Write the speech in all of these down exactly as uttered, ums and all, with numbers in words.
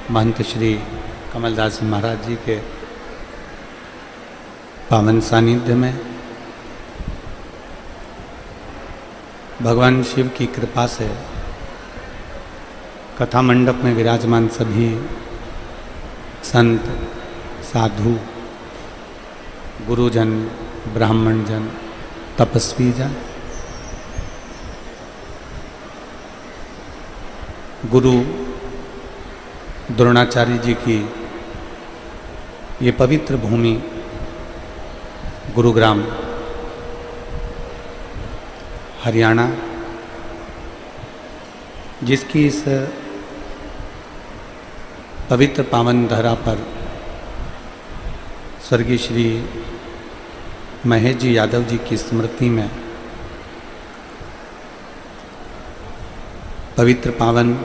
महंत श्री कमलदास जी महाराज जी के पावन सानिध्य में भगवान शिव की कृपा से कथा मंडप में विराजमान सभी संत, साधु, गुरुजन, ब्राह्मण जन, तपस्वी जन, गुरु द्रोणाचार्य जी की ये पवित्र भूमि गुरुग्राम हरियाणा, जिसकी इस पवित्र पावन धरा पर स्वर्गीय श्री महेश जी यादव जी की स्मृति में पवित्र पावन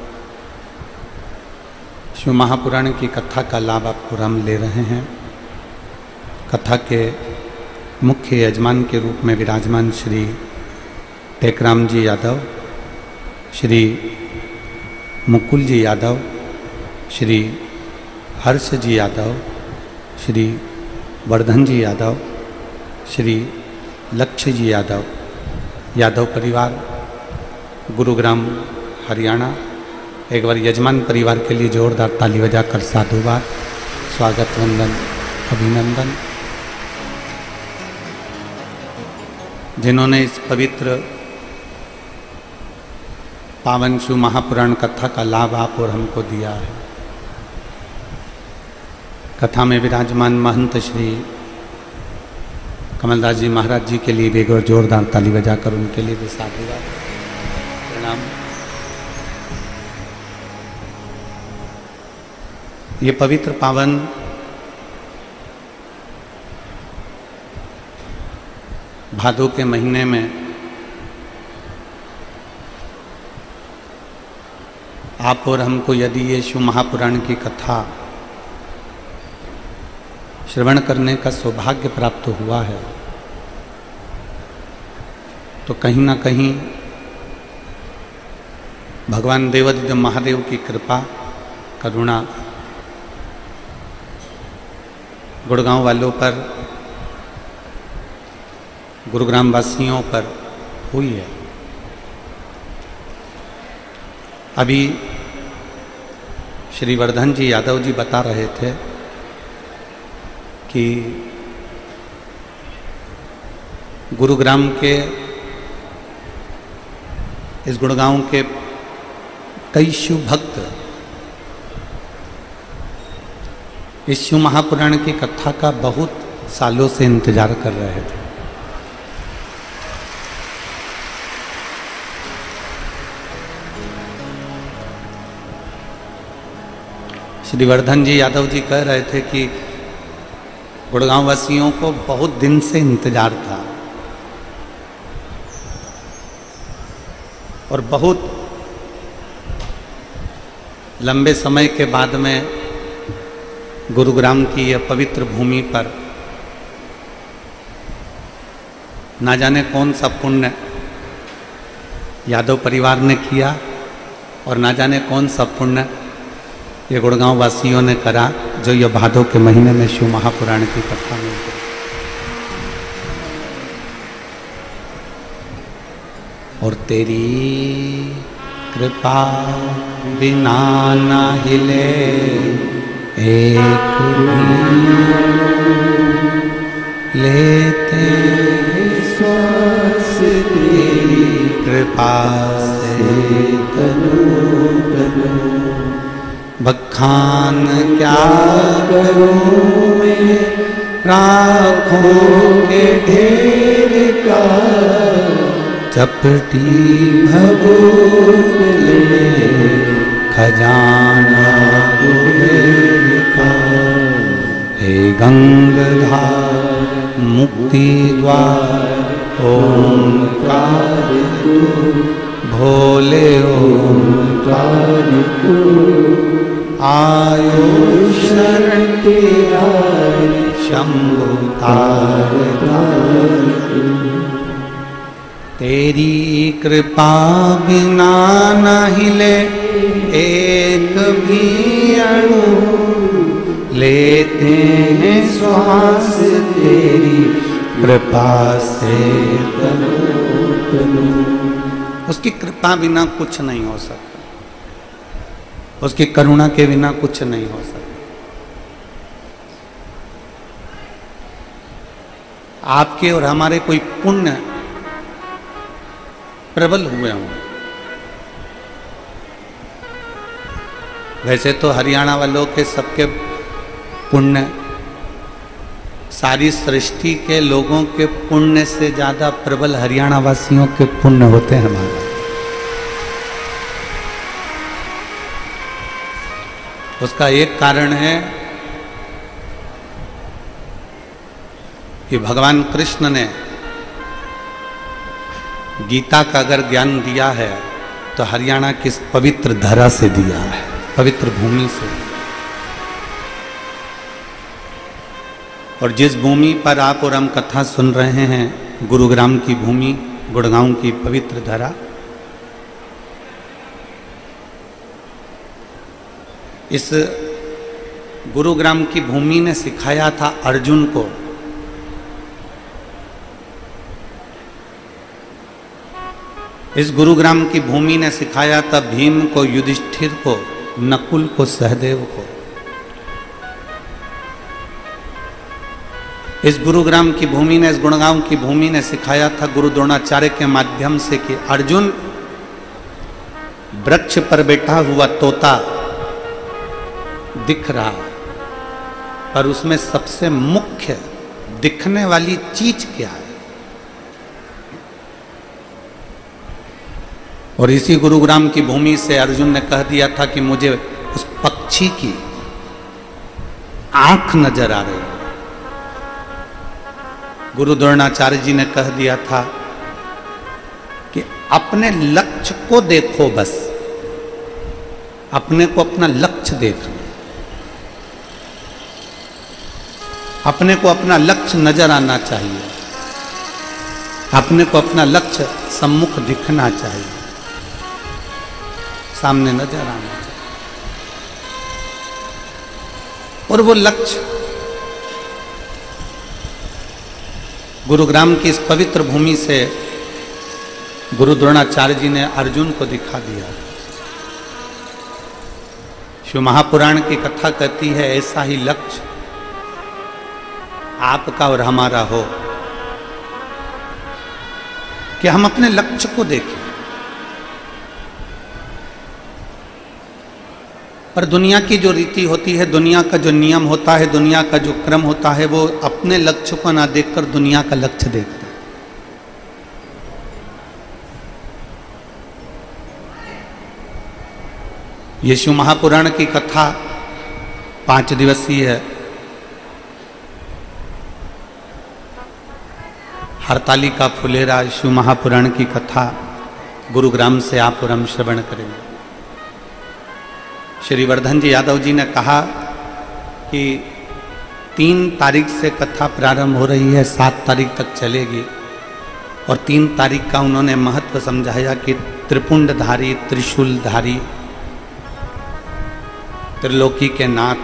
शिव महापुराण की कथा का लाभ आपको हम ले रहे हैं। कथा के मुख्य यजमान के रूप में विराजमान श्री टेकराम जी यादव, श्री मुकुल जी यादव, श्री हर्ष जी यादव, श्री वर्धन जी यादव, श्री लक्ष्य जी यादव, यादव परिवार गुरुग्राम हरियाणा। एक बार यजमान परिवार के लिए जोरदार ताली बजाकर साधुवाद, स्वागत, वंदन, अभिनंदन। जिन्होंने इस पवित्र पावन शिव महापुराण कथा का लाभ आप और हमको दिया है। कथा में विराजमान महंत श्री कमलदास जी महाराज जी के लिए भी एक बार जोरदार ताली बजाकर उनके लिए भी साधुवाद, प्रणाम। ये पवित्र पावन भादों के महीने में आप और हमको यदि ये शिव महापुराण की कथा श्रवण करने का सौभाग्य प्राप्त हुआ है, तो कहीं ना कहीं भगवान देवादिदेव महादेव की कृपा, करुणा गुड़गांव वालों पर, गुरुग्राम वासियों पर हुई है। अभी श्री वर्धन जी यादव जी बता रहे थे कि गुरुग्राम के इस गुड़गांव के कई शिव भक्त इस शिव महापुराण की कथा का बहुत सालों से इंतजार कर रहे थे। श्री वर्धन जी यादव जी कह रहे थे कि गुड़गांव वासियों को बहुत दिन से इंतजार था और बहुत लंबे समय के बाद में गुरुग्राम की यह पवित्र भूमि पर ना जाने कौन सा पुण्य यादव परिवार ने किया और ना जाने कौन सा पुण्य ये गुड़गांव वासियों ने करा, जो यह भादों के महीने में शिव महापुराण की कथा में गई। और तेरी कृपा बिना ना हिले एक भी लेते श्वास, तेरी कृपा से तनु तनु बखान क्या करूं मैं, राखों के ढेर का चपटी भभूत में खजाना कुबेर का। हे गंगाधार मुक्ति द्वार ओंकार तू, भोले ओंकार तू, आयो शरण तेरा शंभु तार तार तू। तेरी कृपा बिना न हिले एक भी अणु लेते हैं श्वास तेरी कृपा से तनो तनो। उसकी कृपा बिना कुछ नहीं हो सकता, उसकी करुणा के बिना कुछ नहीं हो सकता। आपके और हमारे कोई पुण्य प्रबल हुए हों। वैसे तो हरियाणा वालों के सबके पुण्य, सारी सृष्टि के लोगों के पुण्य से ज्यादा प्रबल हरियाणा वासियों के पुण्य होते हैं हमारे। उसका एक कारण है कि भगवान कृष्ण ने गीता का अगर ज्ञान दिया है तो हरियाणा की इस पवित्र धरा से दिया है, पवित्र भूमि से। और जिस भूमि पर आप और हम कथा सुन रहे हैं, गुरुग्राम की भूमि, गुड़गांव की पवित्र धरा, इस गुरुग्राम की भूमि ने सिखाया था अर्जुन को इस गुरुग्राम की भूमि ने सिखाया था भीम को, युधिष्ठिर को, नकुल को, सहदेव को। इस गुरुग्राम की भूमि ने, इस गुड़गांव की भूमि ने सिखाया था गुरु द्रोणाचार्य के माध्यम से कि अर्जुन, वृक्ष पर बैठा हुआ तोता दिख रहा, पर उसमें सबसे मुख्य दिखने वाली चीज क्या है? और इसी गुरुग्राम की भूमि से अर्जुन ने कह दिया था कि मुझे उस पक्षी की आंख नजर आ रही है। गुरु द्रोणाचार्य जी ने कह दिया था कि अपने लक्ष्य को देखो, बस अपने को अपना लक्ष्य देखना, अपने को अपना लक्ष्य नजर आना चाहिए, अपने को अपना लक्ष्य सम्मुख दिखना चाहिए, सामने नजर आना चाहिए। और वो लक्ष्य गुरुग्राम की इस पवित्र भूमि से गुरु द्रोणाचार्य जी ने अर्जुन को दिखा दिया। शिव महापुराण की कथा कहती है ऐसा ही लक्ष्य आपका और हमारा हो कि हम अपने लक्ष्य को देखें। पर दुनिया की जो रीति होती है, दुनिया का जो नियम होता है, दुनिया का जो क्रम होता है, वो अपने लक्ष्य को ना देखकर दुनिया का लक्ष्य देखता है। ये शिव महापुराण की कथा पांच दिवसीय है। हरतालिका फुलेरा शिव महापुराण की कथा गुरुग्राम से आप और हम श्रवण करेंगे। श्री वर्धन जी यादव जी ने कहा कि तीन तारीख से कथा प्रारंभ हो रही है, सात तारीख तक चलेगी। और तीन तारीख का उन्होंने महत्व समझाया कि त्रिपुंडधारी, त्रिशूलधारी, त्रिलोकी के नाथ,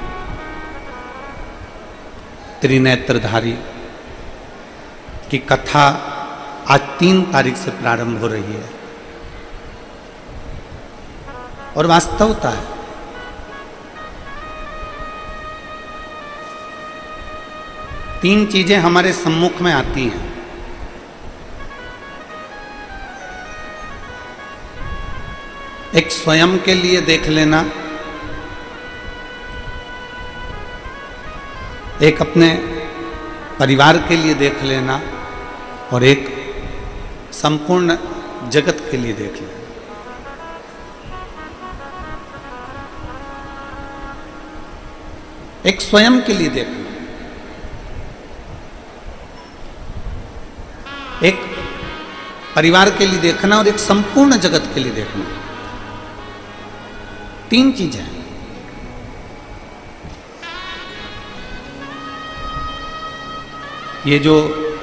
त्रिनेत्रधारी की कथा आज तीन तारीख से प्रारंभ हो रही है। और वास्तवता है, तीन चीजें हमारे सम्मुख में आती हैं। एक स्वयं के लिए देख लेना, एक अपने परिवार के लिए देख लेना, और एक संपूर्ण जगत के लिए देख लेना। एक स्वयं के लिए देखना, एक परिवार के लिए देखना, और एक संपूर्ण जगत के लिए देखना। तीन चीजें हैं। ये जो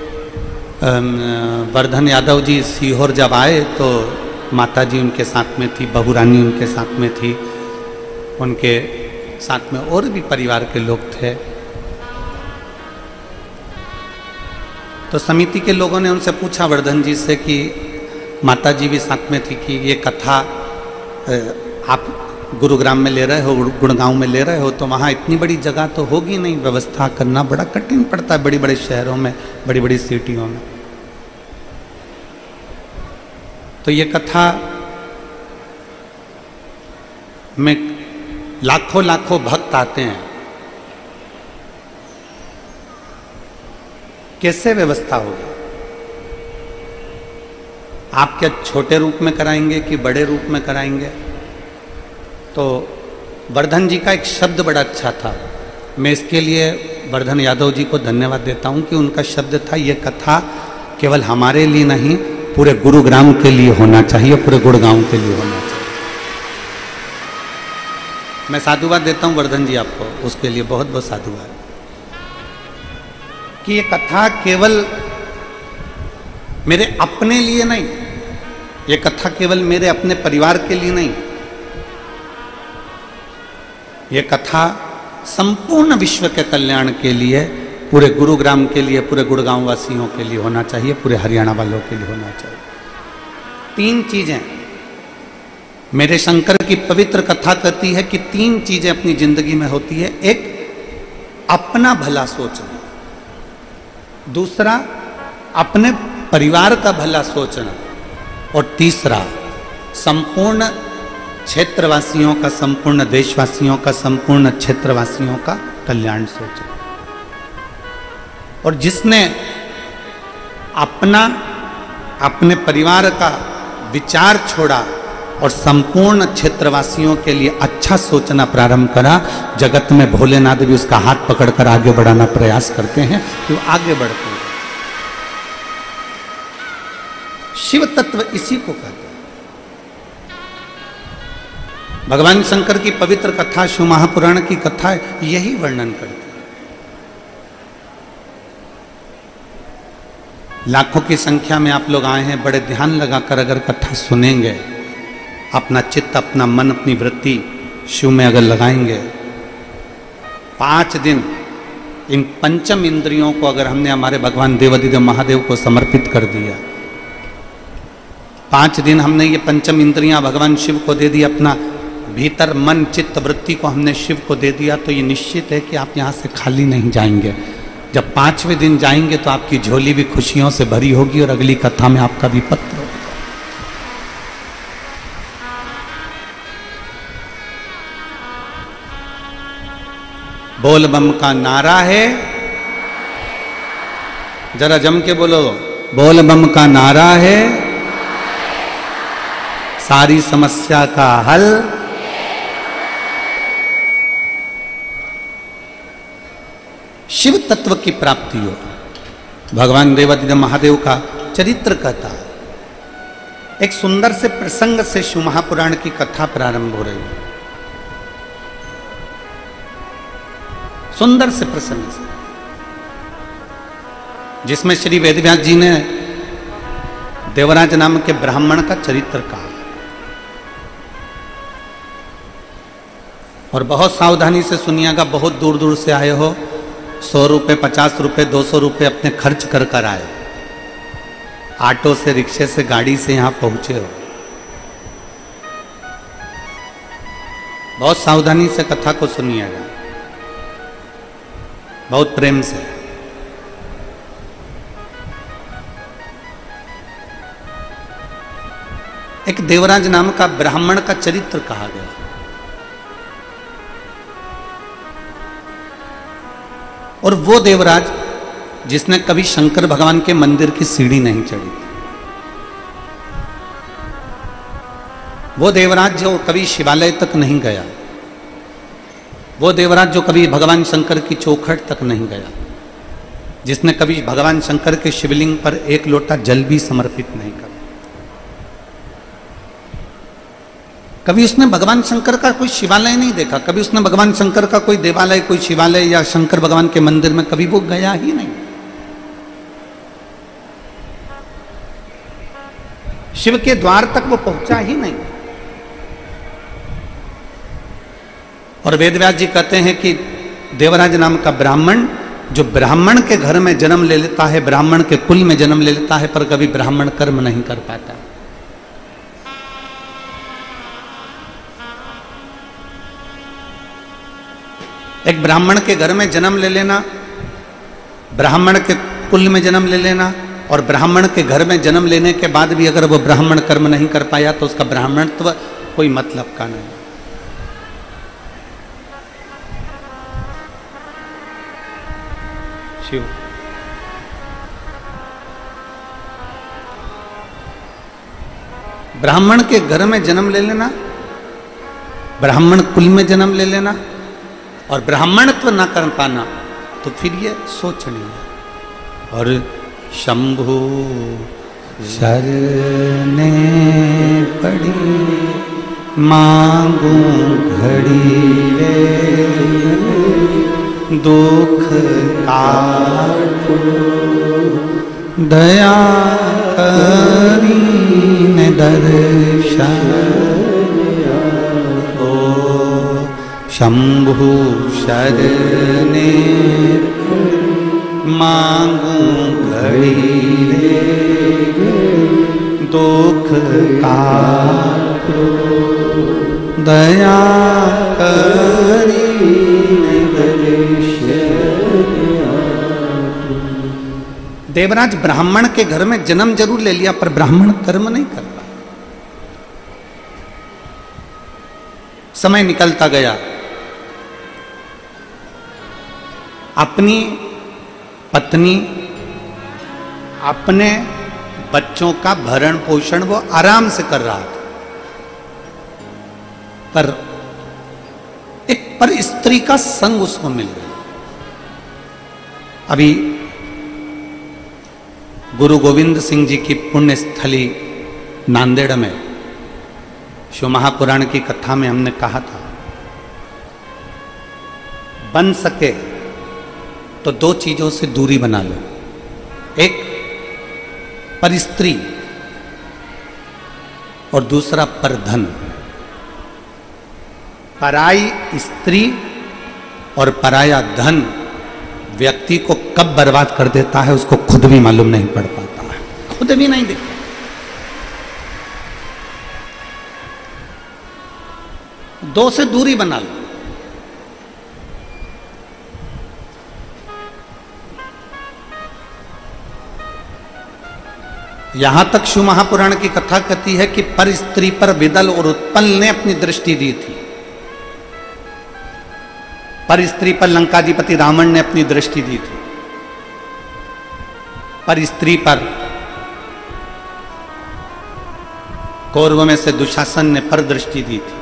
वर्धन यादव जी सीहोर जब आए तो माता जी उनके साथ में थी, बहू रानी उनके साथ में थी, उनके साथ में और भी परिवार के लोग थे। तो समिति के लोगों ने उनसे पूछा वर्धन जी से कि माता जी भी साथ में थी कि ये कथा आप गुरुग्राम में ले रहे हो, गुड़गांव में ले रहे हो, तो वहाँ इतनी बड़ी जगह तो होगी नहीं, व्यवस्था करना बड़ा कठिन पड़ता है बड़ी बड़े शहरों में, बड़ी बड़ी सिटियों में। तो ये कथा में लाखों लाखों भक्त आते हैं, कैसे व्यवस्था होगी? आप क्या छोटे रूप में कराएंगे कि बड़े रूप में कराएंगे? तो वर्धन जी का एक शब्द बड़ा अच्छा था, मैं इसके लिए वर्धन यादव जी को धन्यवाद देता हूं कि उनका शब्द था, ये कथा केवल हमारे लिए नहीं पूरे गुरुग्राम के लिए होना चाहिए, पूरे गुड़गांव के लिए होना चाहिए। मैं साधुवाद देता हूं वर्धन जी आपको, उसके लिए बहुत बहुत साधुवाद कि ये कथा केवल मेरे अपने लिए नहीं, ये कथा केवल मेरे अपने परिवार के लिए नहीं, ये कथा संपूर्ण विश्व के कल्याण के लिए, पूरे गुरुग्राम के लिए, पूरे गुड़गांव वासियों के लिए होना चाहिए, पूरे हरियाणा वालों के लिए होना चाहिए। तीन चीजें मेरे शंकर की पवित्र कथा कहती है कि तीन चीजें अपनी जिंदगी में होती है। एक, अपना भला सोचना, दूसरा अपने परिवार का भला सोचना, और तीसरा संपूर्ण क्षेत्रवासियों का, संपूर्ण देशवासियों का, संपूर्ण क्षेत्रवासियों का कल्याण सोचना। और जिसने अपना, अपने परिवार का विचार छोड़ा और संपूर्ण क्षेत्रवासियों के लिए अच्छा सोचना प्रारंभ करा, जगत में भोलेनाथ भी उसका हाथ पकड़कर आगे बढ़ाना प्रयास करते हैं कि वो आगे बढ़ते हैं। शिव तत्व इसी को कहते हैं। भगवान शंकर की पवित्र कथा, शिव महापुराण की कथा यही वर्णन करती है। लाखों की संख्या में आप लोग आए हैं, बड़े ध्यान लगाकर अगर कथा सुनेंगे, अपना चित्त, अपना मन, अपनी वृत्ति शिव में अगर लगाएंगे, पांच दिन इन पंचम इंद्रियों को अगर हमने हमारे भगवान देवाधिदेव महादेव को समर्पित कर दिया, पांच दिन हमने ये पंचम इंद्रियां भगवान शिव को दे दी, अपना भीतर मन, चित्त, वृत्ति को हमने शिव को दे दिया, तो ये निश्चित है कि आप यहाँ से खाली नहीं जाएंगे। जब पांचवें दिन जाएंगे तो आपकी झोली भी खुशियों से भरी होगी और अगली कथा में आपका भी पत्र होगा। बोल बम का नारा है, जरा जम के बोलो, बोल बम का नारा है, सारी समस्या का हल, शिव तत्व की प्राप्ति हो। भगवान देवाधिदेव महादेव का चरित्र कहता है। एक सुंदर से प्रसंग से शिव महापुराण की कथा प्रारंभ हो रही है, सुंदर से प्रसंग से, जिसमें श्री वेदव्यास जी ने देवराज नाम के ब्राह्मण का चरित्र कहा। और बहुत सावधानी से सुनिएगा, बहुत दूर दूर से आए हो, सौ रुपये, पचास रुपये, दो सौ रुपये अपने खर्च कर कर आए, ऑटो से, रिक्शे से, गाड़ी से यहां पहुंचे हो। बहुत सावधानी से कथा को सुनिएगा, बहुत प्रेम से। एक देवराज नाम का ब्राह्मण का चरित्र कहा गया। और वो देवराज जिसने कभी शंकर भगवान के मंदिर की सीढ़ी नहीं चढ़ी थी, वो देवराज जो कभी शिवालय तक नहीं गया, वो देवराज जो कभी भगवान शंकर की चौखट तक नहीं गया, जिसने कभी भगवान शंकर के शिवलिंग पर एक लोटा जल भी समर्पित नहीं करा, कभी उसने भगवान शंकर का कोई शिवालय नहीं देखा, कभी उसने भगवान शंकर का कोई देवालय, कोई शिवालय या शंकर भगवान के मंदिर में कभी वो गया ही नहीं। शिव के द्वार तक वो पहुंचा ही नहीं। और वेदव्यास जी कहते हैं कि देवराज नाम का ब्राह्मण जो ब्राह्मण के घर में जन्म ले लेता है, ब्राह्मण के कुल में जन्म ले लेता है, पर कभी ब्राह्मण कर्म नहीं कर पाता। एक ब्राह्मण के घर में जन्म ले लेना, ब्राह्मण के कुल में जन्म ले लेना, और ब्राह्मण के घर में जन्म लेने के बाद भी अगर वो ब्राह्मण कर्म नहीं कर पाया तो उसका ब्राह्मणत्व कोई मतलब का नहीं। शिव ब्राह्मण के घर में जन्म ले लेना, ब्राह्मण कुल में जन्म ले लेना और ब्राह्मणत्व न कर पाना, तो फिर ये सोचनीय है। और शंभु शरणे पड़ी मांगू घड़ी रे, दुख काटो दया करीन दर्शन ओ, शंभु शरणे मांगू घड़ी रे, दुख काटो दया करीन दर्शन। देवराज ब्राह्मण के घर में जन्म जरूर ले लिया पर ब्राह्मण कर्म नहीं कर पाया। समय निकलता गया, अपनी पत्नी अपने बच्चों का भरण पोषण वो आराम से कर रहा था, पर एक पर स्त्री का संग उसको मिल गया। अभी गुरु गोविंद सिंह जी की पुण्य स्थली नांदेड़ में शिव महापुराण की कथा में हमने कहा था, बन सके तो दो चीजों से दूरी बना लो, एक पर स्त्री और दूसरा पर धन। पराई स्त्री और पराया धन व्यक्ति को कब बर्बाद कर देता है उसको खुद भी मालूम नहीं पड़ पाता है, खुद भी नहीं दिखता। दो से दूरी बना लो। यहां तक शिव महापुराण की कथा कहती है कि पर स्त्री पर विदल और उत्पल ने अपनी दृष्टि दी थी, पर स्त्री पर लंकाधिपति रावण ने अपनी दृष्टि दी थी, पर स्त्री पर कौरव में से दुशासन ने पर दृष्टि दी थी।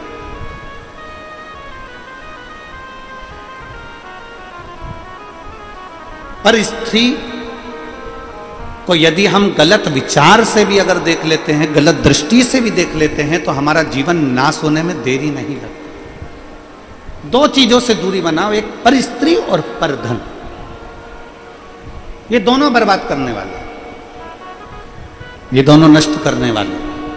पर स्त्री को यदि हम गलत विचार से भी अगर देख लेते हैं, गलत दृष्टि से भी देख लेते हैं, तो हमारा जीवन नाश होने में देरी नहीं लगती। दो चीजों से दूरी बनाओ, एक पर स्त्री और पर धन। ये दोनों बर्बाद करने वाले, ये दोनों नष्ट करने वाले।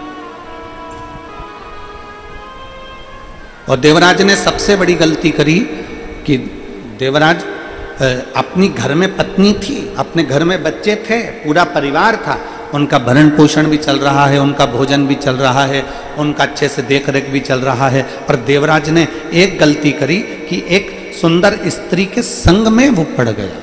और देवराज ने सबसे बड़ी गलती करी कि देवराज अपनी घर में पत्नी थी, अपने घर में बच्चे थे, पूरा परिवार था, उनका भरण पोषण भी चल रहा है, उनका भोजन भी चल रहा है, उनका अच्छे से देख रेख भी चल रहा है। पर देवराज ने एक गलती करी कि एक सुंदर स्त्री के संग में वो पड़ गया,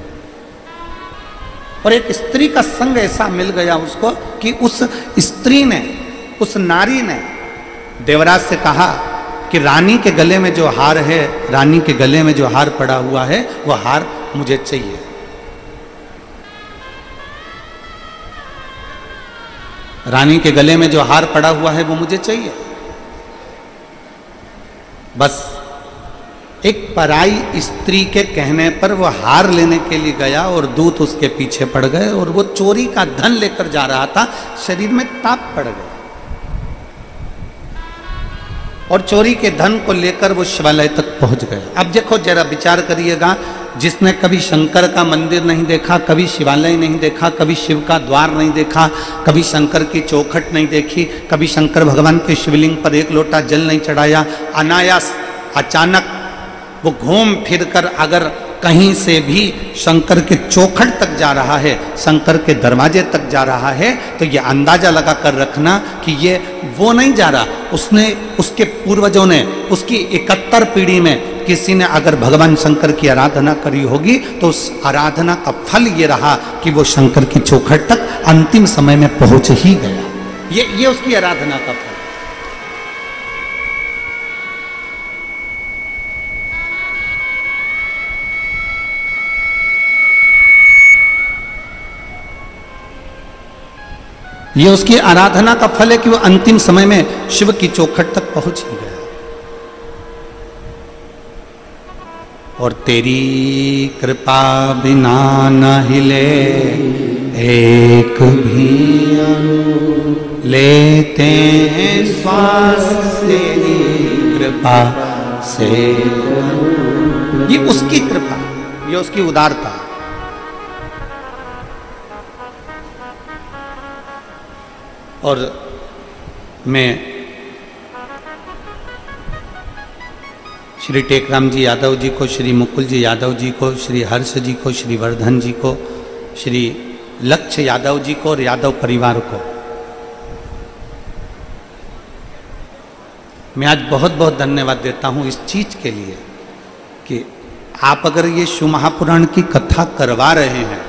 और एक स्त्री का संग ऐसा मिल गया उसको कि उस स्त्री ने, उस नारी ने देवराज से कहा कि रानी के गले में जो हार है, रानी के गले में जो हार पड़ा हुआ है, वो हार मुझे चाहिए। रानी के गले में जो हार पड़ा हुआ है वो मुझे चाहिए। बस एक पराई स्त्री के कहने पर वो हार लेने के लिए गया और दूत उसके पीछे पड़ गए, और वो चोरी का धन लेकर जा रहा था, शरीर में ताप पड़ गया, और चोरी के धन को लेकर वो शिवालय तक पहुंच गए। अब देखो जरा विचार करिएगा, जिसने कभी शंकर का मंदिर नहीं देखा, कभी शिवालय नहीं देखा, कभी शिव का द्वार नहीं देखा, कभी शंकर की चौखट नहीं देखी, कभी शंकर भगवान के शिवलिंग पर एक लोटा जल नहीं चढ़ाया, अनायास अचानक वो घूम फिर कर अगर कहीं से भी शंकर के चौखट तक जा रहा है, शंकर के दरवाजे तक जा रहा है, तो ये अंदाजा लगा कर रखना कि ये वो नहीं जा रहा, उसने उसके पूर्वजों ने उसकी इकहत्तर पीढ़ी में किसी ने अगर भगवान शंकर की आराधना करी होगी तो उस आराधना का फल ये रहा कि वो शंकर की चौखट तक अंतिम समय में पहुंच ही गया। ये ये उसकी आराधना का फल। ये उसकी आराधना का फल है कि वो अंतिम समय में शिव की चौखट तक पहुंच ही गया। और तेरी कृपा बिना न हिले एक भी अणु, लेते हैं श्वास तेरी कृपा से। ये उसकी कृपा, ये उसकी उदारता। और मैं श्री टेकराम जी यादव जी को, श्री मुकुल जी यादव जी को, श्री हर्ष जी को, श्री वर्धन जी को, श्री लक्ष्य यादव जी को और यादव परिवार को मैं आज बहुत बहुत धन्यवाद देता हूं इस चीज के लिए कि आप अगर ये शिव महापुराण की कथा करवा रहे हैं,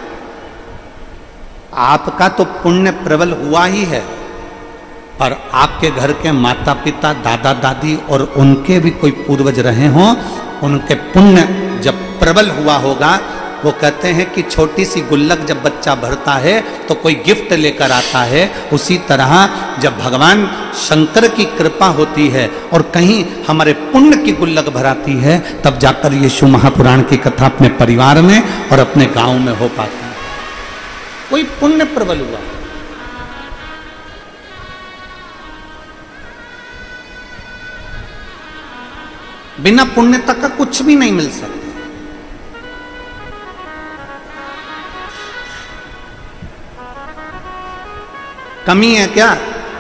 आपका तो पुण्य प्रबल हुआ ही है, पर आपके घर के माता पिता, दादा दादी और उनके भी कोई पूर्वज रहे हों, उनके पुण्य जब प्रबल हुआ होगा। वो कहते हैं कि छोटी सी गुल्लक जब बच्चा भरता है तो कोई गिफ्ट लेकर आता है, उसी तरह जब भगवान शंकर की कृपा होती है और कहीं हमारे पुण्य की गुल्लक भराती है, तब जाकर ये शिव महापुराण की कथा अपने परिवार में और अपने गांव में हो पाती है। कोई पुण्य प्रबल हुआ। बिना पुण्यता का कुछ भी नहीं मिल सकता। कमी है क्या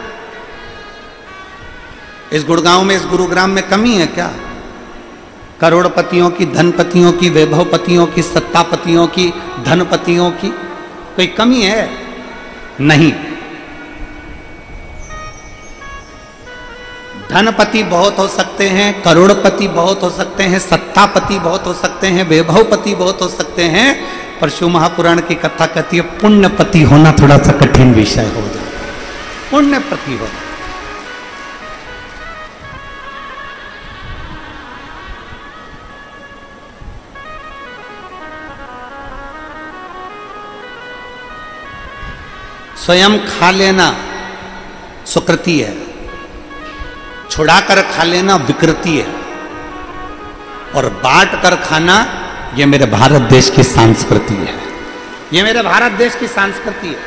इस गुड़गांव में, इस गुरुग्राम में कमी है क्या? करोड़पतियों की, धनपतियों की, वैभवपतियों की, सत्तापतियों की, धनपतियों की कोई कमी है? नहीं। धनपति बहुत हो सकते हैं, करोड़पति बहुत हो सकते हैं, सत्तापति बहुत हो सकते हैं, वैभवपति बहुत हो सकते हैं, पर शिव महापुराण की कथा कहती है पुण्यपति होना थोड़ा सा कठिन विषय हो जाए। पुण्यपति हो, स्वयं खा लेना सुकृति है, छुड़ाकर खा लेना विकृति है, और बांट कर खाना ये मेरे भारत देश की संस्कृति है। ये मेरे भारत देश की संस्कृति है।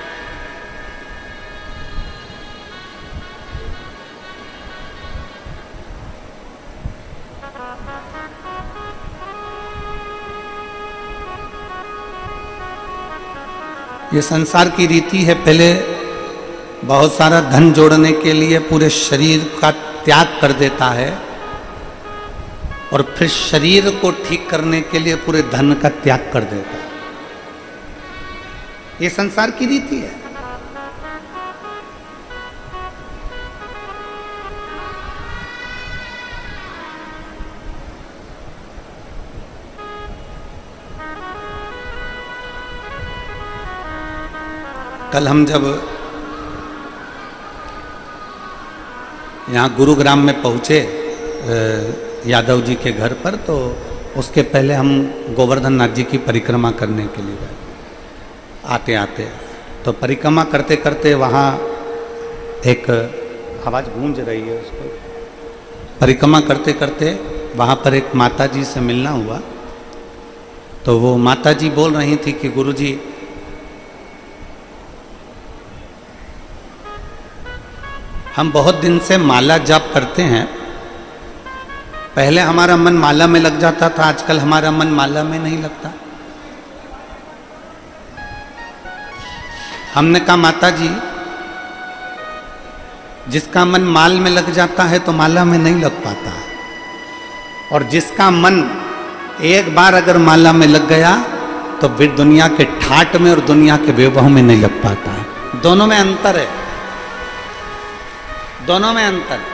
ये संसार की रीति है, पहले बहुत सारा धन जोड़ने के लिए पूरे शरीर का त्याग कर देता है और फिर शरीर को ठीक करने के लिए पूरे धन का त्याग कर देता है। ये संसार की रीति है। कल हम जब यहाँ गुरुग्राम में पहुँचे यादव जी के घर पर, तो उसके पहले हम गोवर्धन नाथ जी की परिक्रमा करने के लिए गए। आते आते तो परिक्रमा करते करते वहाँ एक आवाज़ गूंज रही है, उसको परिक्रमा करते करते वहाँ पर एक माता जी से मिलना हुआ। तो वो माता जी बोल रही थी कि गुरुजी, हम बहुत दिन से माला जाप करते हैं, पहले हमारा मन माला में लग जाता था, आजकल हमारा मन माला में नहीं लगता। हमने कहा माता जी, जिसका मन माल में लग जाता है तो माला में नहीं लग पाता। और जिसका मन एक बार अगर माला में लग गया तो फिर दुनिया के ठाट में और दुनिया के वैभव में नहीं लग पाता है। दोनों में अंतर है, दोनों में अंतर है।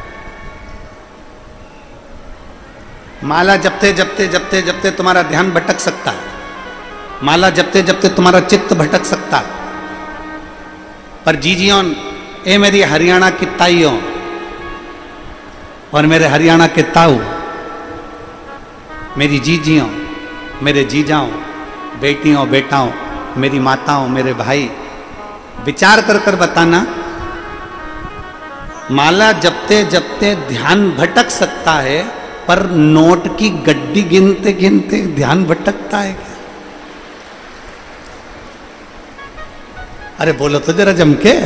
माला जपते जपते जपते जपते तुम्हारा ध्यान भटक सकता है, माला जपते जपते तुम्हारा चित्त भटक सकता है। पर जीजियों, ए मेरी हरियाणा की ताइयों और मेरे हरियाणा के ताऊ, मेरी जीजियों, मेरे जीजाओं, बेटियों बेटाओं, मेरी माताओं, मेरे भाई, विचार कर कर बताना, माला जपते जपते ध्यान भटक सकता है, पर नोट की गड्डी गिनते गिनते ध्यान भटकता है क्या? अरे बोलो तो जरा जम के,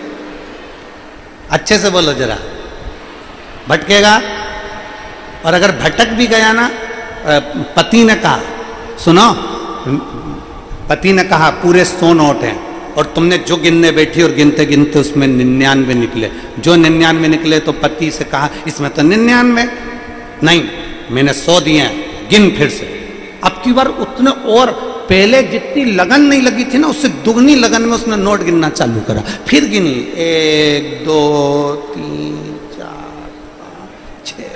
अच्छे से बोलो जरा। भटकेगा। और अगर भटक भी गया ना, पति ने कहा, सुनो, पति ने कहा पूरे सौ नोट हैं और तुमने जो गिनने बैठी और गिनते गिनते उसमें निन्यानवे निकले, जो निन्यानवे निकले तो पति से कहा इसमें तो निन्यानवे नहीं, मैंने सौ दिए हैं, गिन फिर से। अब की बार उतने और पहले जितनी लगन नहीं लगी थी ना, उससे दुगनी लगन में उसने नोट गिनना चालू करा। फिर गिनी, एक दो तीन चार पाँच छः,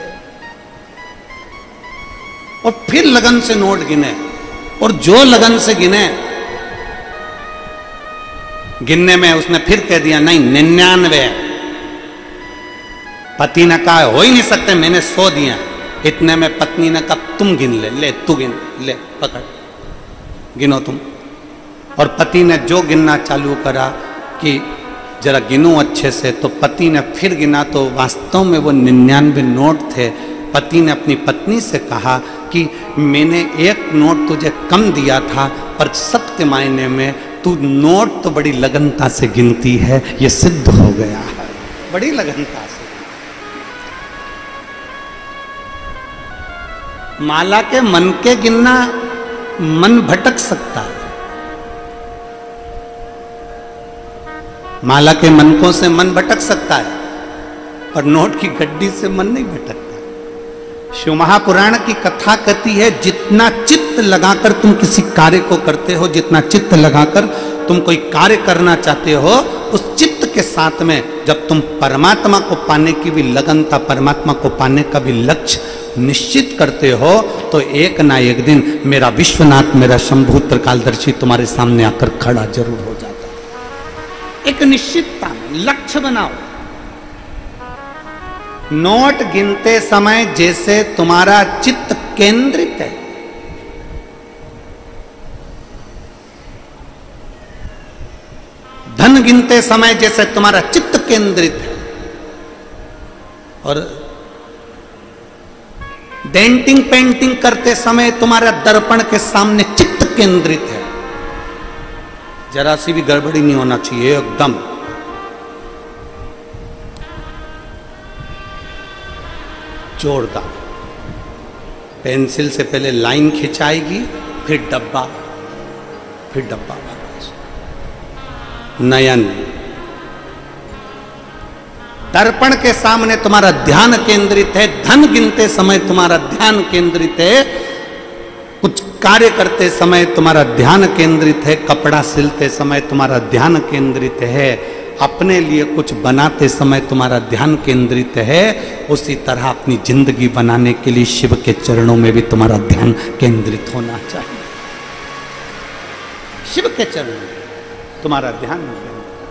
और फिर लगन से नोट गिने। और जो लगन से गिने, गिनने में उसने फिर कह दिया नहीं निन्यानवे। पति ने कहा हो ही नहीं सकते, मैंने सौ दिया। इतने में पत्नी ने कहा तुम गिन ले, ले तू गिन ले, पकड़ गिनो तुम। और पति ने जो गिनना चालू करा कि जरा गिनो अच्छे से, तो पति ने फिर गिना तो वास्तव में वो निन्यानवे नोट थे। पति ने अपनी पत्नी से कहा कि मैंने एक नोट तुझे कम दिया था, पर सत्य मायने में तू नोट तो बड़ी लगनता से गिनती है, ये सिद्ध हो गया है, बड़ी लगनता से। माला के मन के गिनना, मन भटक सकता है। माला के मनकों से मन भटक सकता है, पर नोट की गड्डी से मन नहीं भटकता। शिव महापुराण की कथा कहती है, जितना चित्त लगाकर तुम किसी कार्य को करते हो, जितना चित्त लगाकर तुम कोई कार्य करना चाहते हो, उस चित्त के साथ में जब तुम परमात्मा को पाने की भी लगनता, परमात्मा को पाने का भी लक्ष्य निश्चित करते हो, तो एक ना एक दिन मेरा विश्वनाथ, मेरा शंभु त्रिकालदर्शी तुम्हारे सामने आकर खड़ा जरूर हो जाता है। एक निश्चितता में लक्ष्य बनाओ। नोट गिनते समय जैसे तुम्हारा चित्त केंद्रित है, धन गिनते समय जैसे तुम्हारा चित्त केंद्रित है, और डेंटिंग पेंटिंग करते समय तुम्हारा दर्पण के सामने चित्त केंद्रित है, जरा सी भी गड़बड़ी नहीं होना चाहिए, एकदम जोरदार। पेंसिल से पहले लाइन खिंचाएगी, फिर डब्बा, फिर डब्बा भरा, नयन। दर्पण के सामने तुम्हारा ध्यान केंद्रित है, धन गिनते समय तुम्हारा ध्यान केंद्रित है, कुछ कार्य करते समय तुम्हारा ध्यान केंद्रित है, कपड़ा सिलते समय तुम्हारा ध्यान केंद्रित है, अपने लिए कुछ बनाते समय तुम्हारा ध्यान केंद्रित है। उसी तरह अपनी जिंदगी बनाने के लिए शिव के चरणों में भी तुम्हारा ध्यान केंद्रित होना चाहिए। शिव के चरणों में तुम्हारा ध्यान केंद्रित।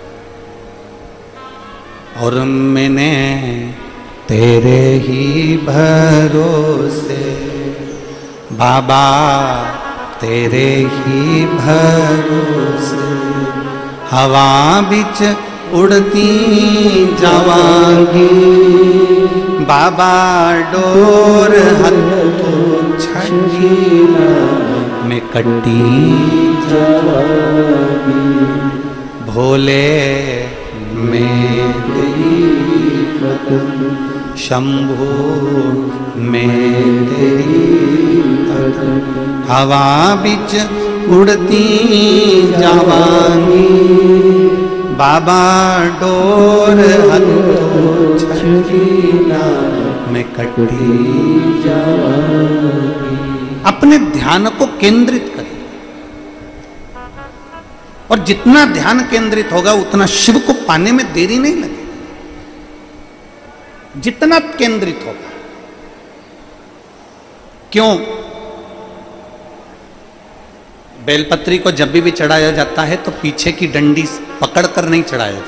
और मैंने तेरे ही भरोसे बाबा, तेरे ही भरोसे हवा बिच उड़ती जावांगी, बाबा डोर हथों छठी में कटी जावांगी, भोले में तेरी कदम, शंभू में तेरी कदम, हवा बिच उड़ती जावांगी, बाबा डोर हथों छठी में कटी अपने ध्यान को केंद्रित करें, और जितना ध्यान केंद्रित होगा उतना शिव को पाने में देरी नहीं लगेगी। जितना केंद्रित होगा, क्यों? बेलपत्री को जब भी भी चढ़ाया जाता है तो पीछे की डंडी पकड़कर नहीं चढ़ाया जाता।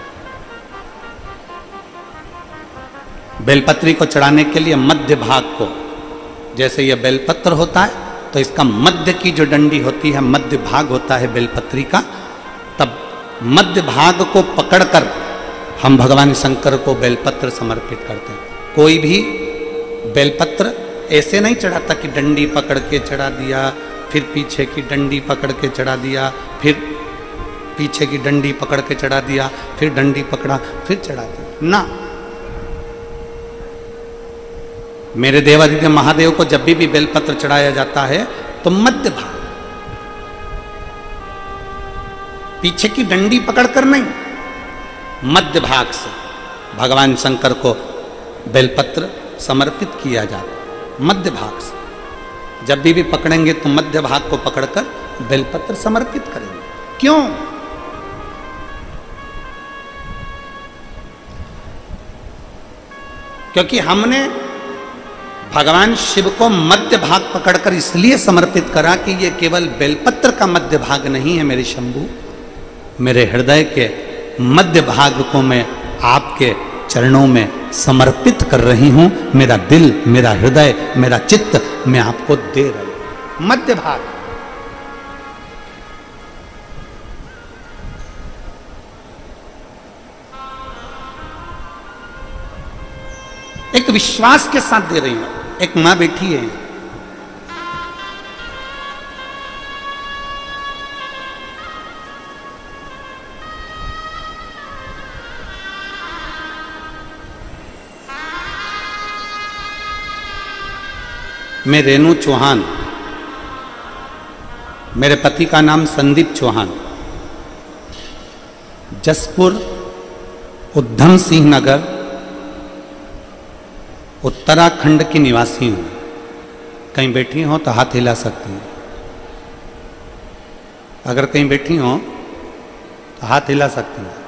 बेलपत्री को चढ़ाने के लिए मध्य भाग को, जैसे यह बेलपत्र होता है तो इसका मध्य की जो डंडी होती है, मध्य भाग होता है बेलपत्री का, तब मध्य भाग को पकड़कर हम भगवान शंकर को बेलपत्र समर्पित करते हैं। कोई भी बेलपत्र ऐसे नहीं चढ़ाता कि डंडी पकड़ के चढ़ा दिया, फिर पीछे की डंडी पकड़ के चढ़ा दिया, फिर पीछे की डंडी पकड़ के चढ़ा दिया, फिर डंडी पकड़ा, फिर चढ़ा दिया ना। मेरे देवादिदेव महादेव को जब भी भी बेलपत्र चढ़ाया जाता है तो मध्य भाग, पीछे की डंडी पकड़कर नहीं, मध्य भाग से भगवान शंकर को बेलपत्र समर्पित किया जाता है। मध्य भाग से जब भी भी पकड़ेंगे तो मध्य भाग को पकड़कर बेलपत्र समर्पित करेंगे। क्यों? क्योंकि हमने भगवान शिव को मध्य भाग पकड़कर इसलिए समर्पित करा कि ये केवल बेलपत्र का मध्य भाग नहीं है मेरे शंभू, मेरे हृदय के मध्य भाग को मैं आपके चरणों में समर्पित कर रही हूं। मेरा दिल, मेरा हृदय, मेरा चित्त मैं आपको दे रही हूं। मध्य भाग एक विश्वास के साथ दे रही हूं। एक मां बैठी है, मैं रेणु चौहान, मेरे पति का नाम संदीप चौहान, जसपुर उधम सिंह नगर उत्तराखंड की निवासी हूं। कहीं बैठी हो तो हाथ हिला सकती हैं। अगर कहीं बैठी हो तो हाथ हिला सकती हैं।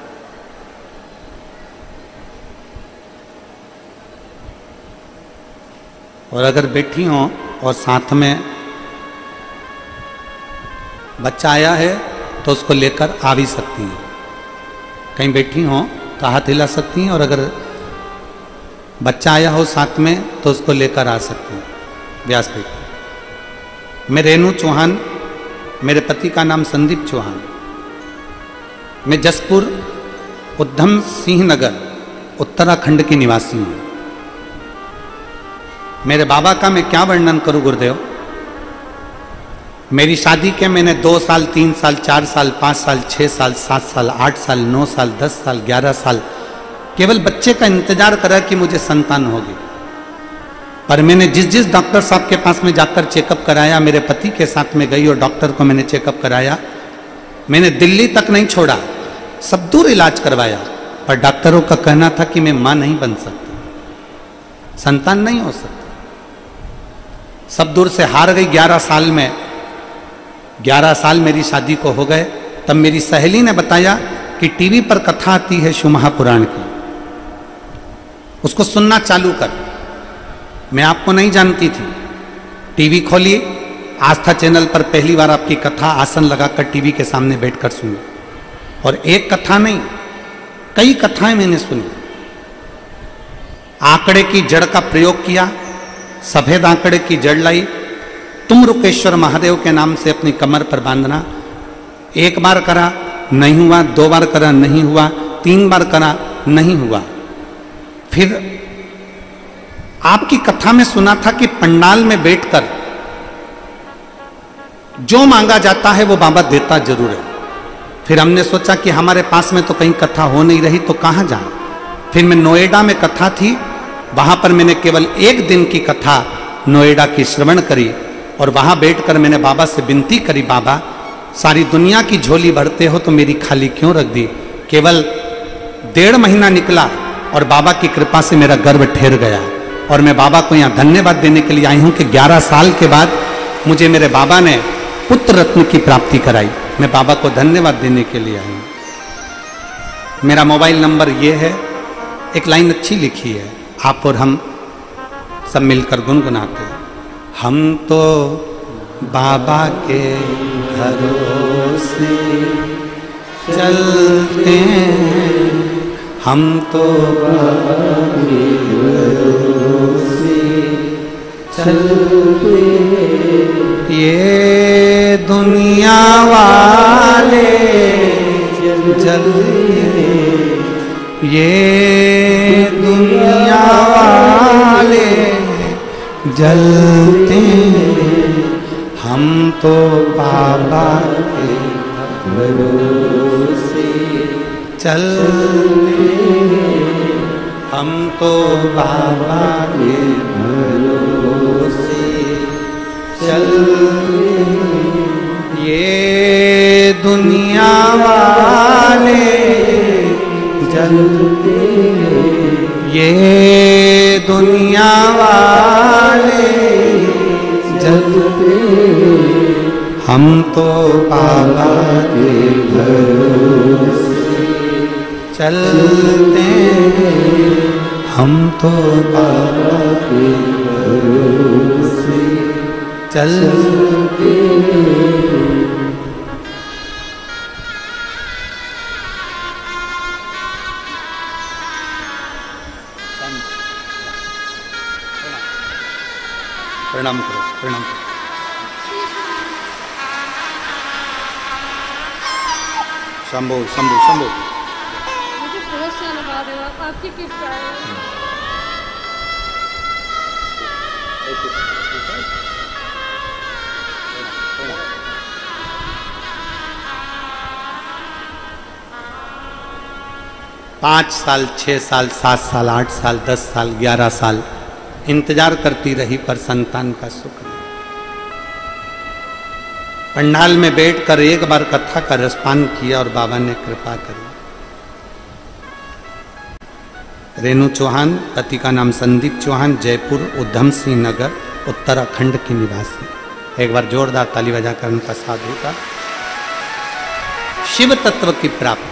और अगर बैठी हो और साथ में बच्चा आया है तो उसको लेकर आ भी सकती हैं। कहीं बैठी हो तो हाथ हिला सकती हैं, और अगर बच्चा आया हो साथ में तो उसको लेकर आ सकती हैं। व्यासपीठ। मैं रेणु चौहान, मेरे पति का नाम संदीप चौहान, मैं जसपुर उधम सिंह नगर उत्तराखंड की निवासी हूँ। मेरे बाबा का मैं क्या वर्णन करूं गुरुदेव। मेरी शादी के मैंने दो साल, तीन साल, चार साल, पाँच साल, छः साल, सात साल, आठ साल, नौ साल, दस साल, ग्यारह साल केवल बच्चे का इंतजार करा कि मुझे संतान होगी। पर मैंने जिस जिस डॉक्टर साहब के पास में जाकर चेकअप कराया, मेरे पति के साथ में गई और डॉक्टर को मैंने चेकअप कराया, मैंने दिल्ली तक नहीं छोड़ा, सब दूर इलाज करवाया, पर डॉक्टरों का कहना था कि मैं मां नहीं बन सकती, संतान नहीं हो सकती। सब दूर से हार गई। ग्यारह साल में, ग्यारह साल मेरी शादी को हो गए, तब मेरी सहेली ने बताया कि टीवी पर कथा आती है शिव महापुराण की, उसको सुनना चालू कर। मैं आपको नहीं जानती थी। टीवी खोली, आस्था चैनल पर पहली बार आपकी कथा आसन लगाकर टीवी के सामने बैठकर सुनी। और एक कथा नहीं, कई कथाएं मैंने सुनी। आंकड़े की जड़ का प्रयोग किया, सफेद आंकड़े की जड़ लाई, तुम रुकेश्वर महादेव के नाम से अपनी कमर पर बांधना। एक बार करा, नहीं हुआ, दो बार करा, नहीं हुआ, तीन बार करा, नहीं हुआ। फिर आपकी कथा में सुना था कि पंडाल में बैठकर जो मांगा जाता है वो बाबा देता जरूर है। फिर हमने सोचा कि हमारे पास में तो कहीं कथा हो नहीं रही तो कहाँ जाएं। फिर मैं नोएडा में कथा थी, वहां पर मैंने केवल एक दिन की कथा नोएडा की श्रवण करी, और वहां बैठकर मैंने बाबा से विनती करी, बाबा सारी दुनिया की झोली भरते हो तो मेरी खाली क्यों रख दी। केवल डेढ़ महीना निकला और बाबा की कृपा से मेरा गर्भ ठहर गया। और मैं बाबा को यहाँ धन्यवाद देने के लिए आई हूँ कि ग्यारह साल के बाद मुझे मेरे बाबा ने पुत्र रत्न की प्राप्ति कराई। मैं बाबा को धन्यवाद देने के लिए आई हूँ। मेरा मोबाइल नंबर ये है। एक लाइन अच्छी लिखी है, आप और हम सब मिलकर गुनगुनाते हैं। हम तो बाबा के घरों से चलते हैं, हम तो बाबा के घरों से चलते हैं। ये दुनिया वाले जलते हैं, ये दुनिया वाले जलते हैं, हम तो बाबा के घरों से चलते हैं, हम तो बाबा के घरों से चलते हैं। ये दुनिया वाले जलते हैं, ये दुनिया वाले जलते हैं, हम तो बाबा के घरों से चलते हैं, हम तो बाबा के घरों से चलते हैं। प्रणाम करो, प्रणाम करो। शंभो शंभो शंभो। मुझे बहुत से अनुवाद है, आपकी कृपा है। पाँच साल, छः साल, सात साल, आठ साल, दस साल, ग्यारह साल इंतजार करती रही, पर संतान का सुख नहीं। पंडाल में बैठकर एक बार कथा का रसपान किया और बाबा ने कृपा करी। रेणु चौहान, पति का नाम संदीप चौहान, जयपुर उधम सिंह नगर उत्तराखंड की निवासी। एक बार जोरदार ताली बजाकर उनका साधु का शिव तत्व की प्राप्ति।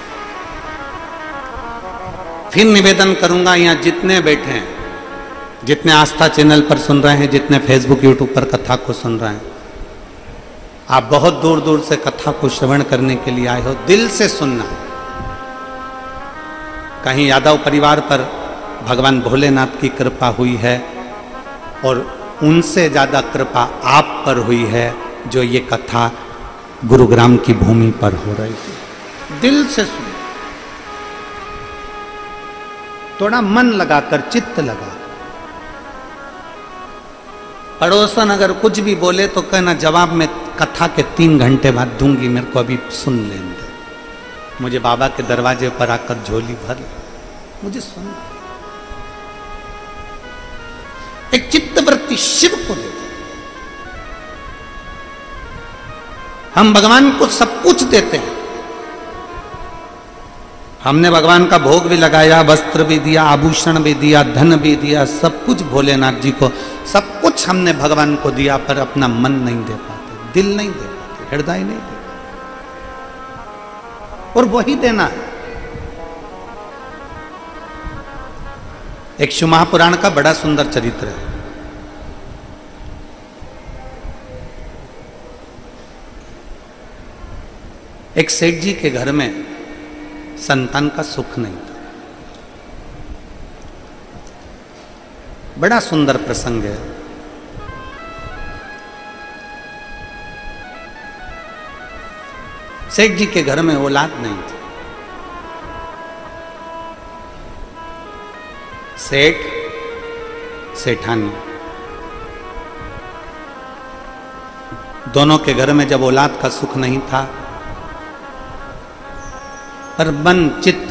फिर निवेदन करूंगा, यहाँ जितने बैठे हैं, जितने आस्था चैनल पर सुन रहे हैं, जितने फेसबुक यूट्यूब पर कथा को सुन रहे हैं, आप बहुत दूर दूर से कथा को श्रवण करने के लिए आए हो। दिल से सुनना। कहीं यादव परिवार पर भगवान भोलेनाथ की कृपा हुई है और उनसे ज्यादा कृपा आप पर हुई है, जो ये कथा गुरुग्राम की भूमि पर हो रही थी। दिल से सुन, थोड़ा मन लगाकर, चित्त लगा। पड़ोसन अगर कुछ भी बोले तो कहना जवाब में कथा के तीन घंटे बाद दूंगी, मेरे को अभी सुन लेने दे। मुझे बाबा के दरवाजे पर आकर झोली भर, मुझे सुन। एक चित्तवृत्ति शिव को दे दो। हम भगवान को सब कुछ देते हैं। हमने भगवान का भोग भी लगाया, वस्त्र भी दिया, आभूषण भी दिया, धन भी दिया, सब कुछ भोलेनाथ जी को, सब कुछ हमने भगवान को दिया, पर अपना मन नहीं दे पाते, दिल नहीं दे पाते, हृदय नहीं दे पाते। और वही देना है। एक शिव महापुराण का बड़ा सुंदर चरित्र है। एक सेठ जी के घर में संतान का सुख नहीं था। बड़ा सुंदर प्रसंग है। सेठ जी के घर में औलाद नहीं थी। सेठ, सेठानी, दोनों के घर में जब औलाद का सुख नहीं था, पर मन चित्त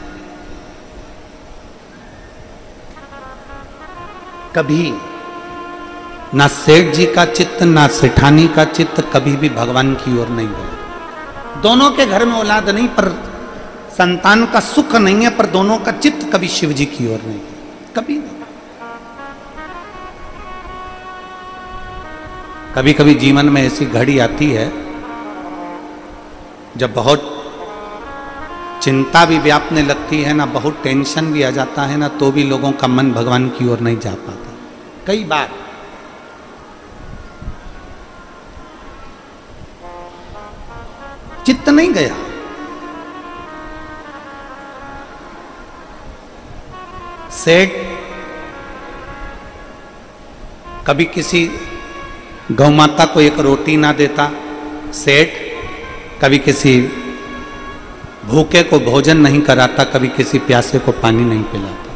कभी ना सेठ जी का चित्त ना सेठानी का चित्त कभी भी भगवान की ओर नहीं गया। दोनों के घर में औलाद नहीं, पर संतान का सुख नहीं है, पर दोनों का चित्त कभी शिव जी की ओर नहीं गया, कभी नहीं। कभी कभी जीवन में ऐसी घड़ी आती है जब बहुत चिंता भी व्यापने लगती है ना, बहुत टेंशन भी आ जाता है ना, तो भी लोगों का मन भगवान की ओर नहीं जा पाता। कई बार चित्त नहीं गया। सेठ कभी किसी गौ माता को एक रोटी ना देता, सेठ कभी किसी भूखे को भोजन नहीं कराता, कभी किसी प्यासे को पानी नहीं पिलाता,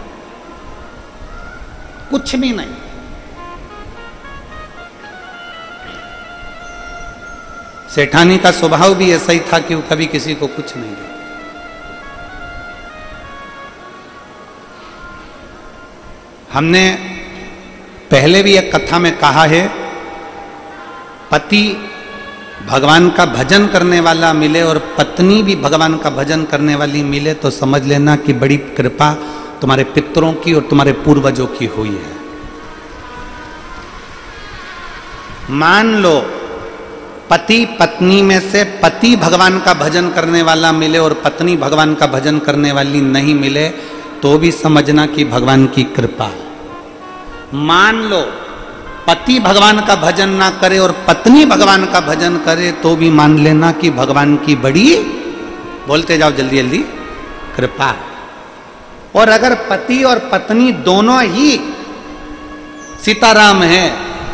कुछ भी नहीं। सेठानी का स्वभाव भी ऐसा ही था कि वो कभी किसी को कुछ नहीं देता। हमने पहले भी एक कथा में कहा है, पति भगवान का भजन करने वाला मिले और पत्नी भी भगवान का भजन करने वाली मिले तो समझ लेना कि बड़ी कृपा तुम्हारे पितरों की और तुम्हारे पूर्वजों की हुई है। मान लो पति पत्नी में से पति भगवान का भजन करने वाला मिले और पत्नी भगवान का भजन करने वाली नहीं मिले तो भी समझना कि भगवान की कृपा। मान लो पति भगवान का भजन ना करे और पत्नी भगवान का भजन करे तो भी मान लेना कि भगवान की बड़ी, बोलते जाओ जल्दी जल्दी, कृपा। और अगर पति और पत्नी दोनों ही सीताराम है,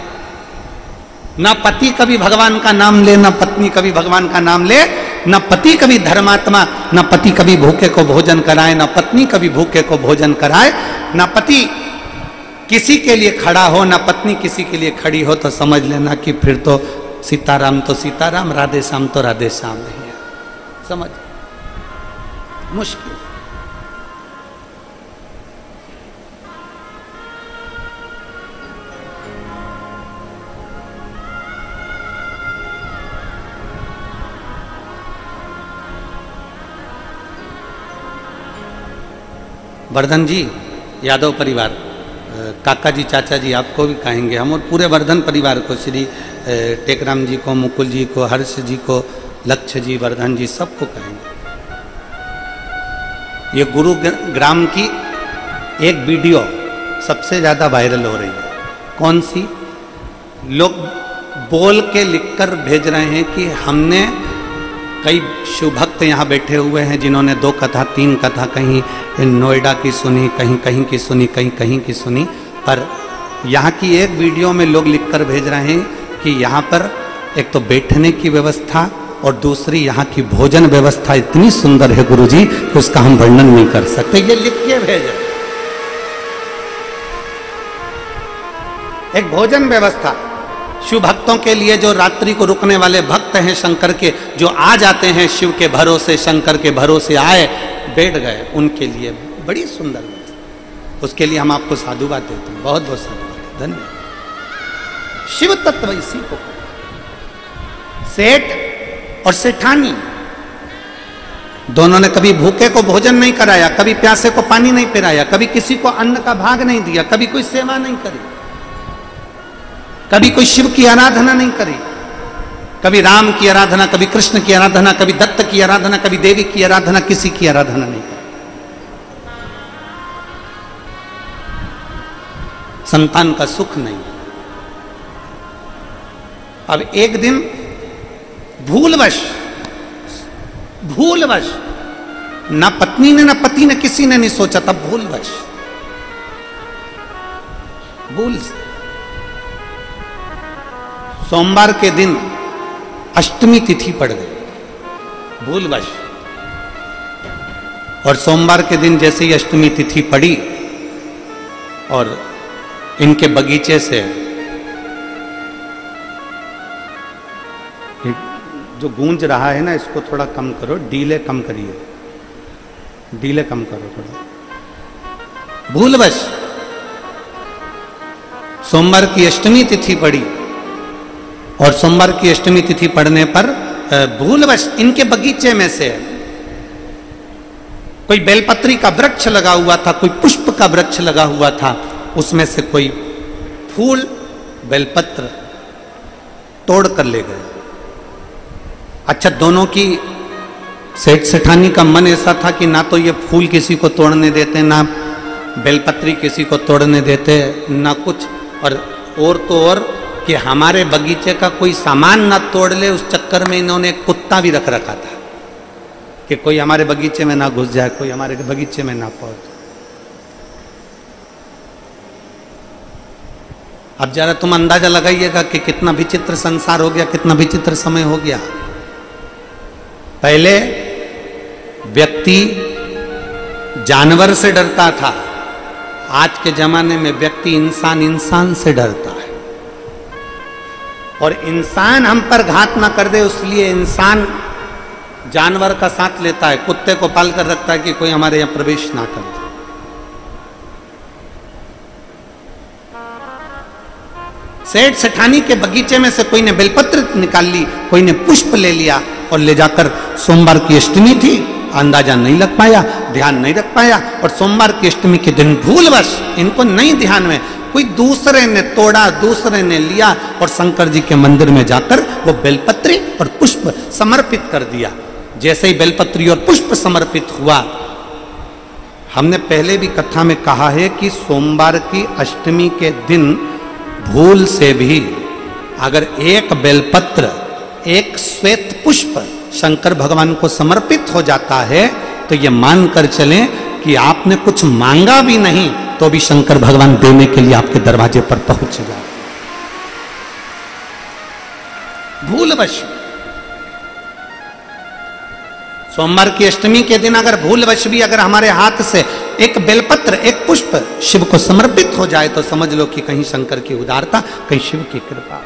ना पति कभी भगवान का नाम ले, ना पत्नी कभी भगवान का नाम ले, ना पति कभी धर्मात्मा, ना पति कभी भूखे को भोजन कराए, ना पत्नी कभी भूखे को भोजन कराए, ना पति किसी के लिए खड़ा हो, ना पत्नी किसी के लिए खड़ी हो, तो समझ लेना कि फिर तो सीताराम तो सीताराम, राधे श्याम तो राधे श्याम नहीं है। समझ मुश्किल। वर्धन जी, यादव परिवार, काका जी, चाचा जी आपको भी कहेंगे हम, और पूरे वर्धन परिवार को, श्री टेकराम जी को, मुकुल जी को, हर्ष जी को, लक्ष्य जी, वर्धन जी, सबको कहेंगे। ये गुरुग्राम की एक वीडियो सबसे ज़्यादा वायरल हो रही है। कौन सी? लोग बोल के लिखकर भेज रहे हैं कि हमने, कई शिव भक्त यहाँ बैठे हुए हैं जिन्होंने दो कथा, तीन कथा, कहीं नोएडा की सुनी, कहीं कहीं की सुनी, कहीं कहीं की सुनी, पर यहाँ की एक वीडियो में लोग लिखकर भेज रहे हैं कि यहाँ पर एक तो बैठने की व्यवस्था और दूसरी यहाँ की भोजन व्यवस्था इतनी सुंदर है गुरुजी कि उसका हम वर्णन नहीं कर सकते। ये लिख के भेज, एक भोजन व्यवस्था शिव भक्तों के लिए, जो रात्रि को रुकने वाले भक्त हैं शंकर के, जो आ जाते हैं शिव के भरोसे, शंकर के भरोसे आए, बैठ गए, उनके लिए बड़ी सुंदर व्यवस्था। उसके लिए हम आपको साधुवाद देते हैं, बहुत बहुत साधुवाद, धन्यवाद। शिव तत्व इसी को, सेठ और सेठानी दोनों ने कभी भूखे को भोजन नहीं कराया, कभी प्यासे को पानी नहीं पिलाया, कभी किसी को अन्न का भाग नहीं दिया, कभी कोई सेवा नहीं करी, कभी कोई शिव की आराधना नहीं करी, कभी राम की आराधना, कभी कृष्ण की आराधना, कभी दत्त की आराधना, कभी देवी की आराधना, किसी की आराधना नहीं करी। संतान का सुख नहीं। अब एक दिन भूलवश, भूलवश, ना पत्नी ने, ना पति ने, किसी ने नहीं सोचा था, भूलवश, भूल से सोमवार के दिन अष्टमी तिथि पड़ गई, भूलवश। और सोमवार के दिन जैसे ही अष्टमी तिथि पड़ी और इनके बगीचे से जो गूंज रहा है ना, इसको थोड़ा कम करो, डीले कम करिए, डीले कम करो थोड़ा। भूलवश सोमवार की अष्टमी तिथि पड़ी और सोमवार की अष्टमी तिथि पड़ने पर भूलवश इनके बगीचे में से कोई बेलपत्री का वृक्ष लगा हुआ था, कोई पुष्प का वृक्ष लगा हुआ था, उसमें से कोई फूल, बेलपत्र तोड़ कर ले गए। अच्छा, दोनों की सेठ सेठानी का मन ऐसा था कि ना तो ये फूल किसी को तोड़ने देते, ना बेलपत्री किसी को तोड़ने देते, ना कुछ, और और तो और कि हमारे बगीचे का कोई सामान ना तोड़ ले, उस चक्कर में इन्होंने एक कुत्ता भी रख रखा था कि कोई हमारे बगीचे में ना घुस जाए, कोई हमारे बगीचे में ना पहुंचे। अब जरा तुम अंदाजा लगाइएगा कि कितना विचित्र संसार हो गया, कितना विचित्र समय हो गया। पहले व्यक्ति जानवर से डरता था, आज के जमाने में व्यक्ति इंसान इंसान से डरता है। और इंसान हम पर घात ना कर दे इसलिए इंसान जानवर का साथ लेता है, कुत्ते को पाल कर रखता है कि कोई हमारे यहां प्रवेश ना कर दे। सेठ सेठानी के बगीचे में से कोई ने बेलपत्र निकाल ली, कोई ने पुष्प ले लिया और ले जाकर, सोमवार की अष्टमी थी, अंदाजा नहीं लग पाया, ध्यान नहीं रख पाया, और सोमवार की अष्टमी के दिन भूलवश, इनको नहीं ध्यान में, कोई दूसरे ने तोड़ा, दूसरे ने लिया और शंकर जी के मंदिर में जाकर वो बेलपत्री और पुष्प समर्पित कर दिया। जैसे ही बेलपत्री और पुष्प समर्पित हुआ, हमने पहले भी कथा में कहा है कि सोमवार की अष्टमी के दिन भूल से भी अगर एक बेलपत्र, एक श्वेत पुष्प शंकर भगवान को समर्पित हो जाता है तो ये मानकर चलें कि आपने कुछ मांगा भी नहीं तो भी शंकर भगवान देने के लिए आपके दरवाजे पर पहुंच जाए। भूलवश सोमवार की अष्टमी के दिन अगर भूलवश भी अगर हमारे हाथ से एक बेलपत्र, एक पुष्प शिव को समर्पित हो जाए तो समझ लो कि कहीं शंकर की उदारता, कहीं शिव की कृपा।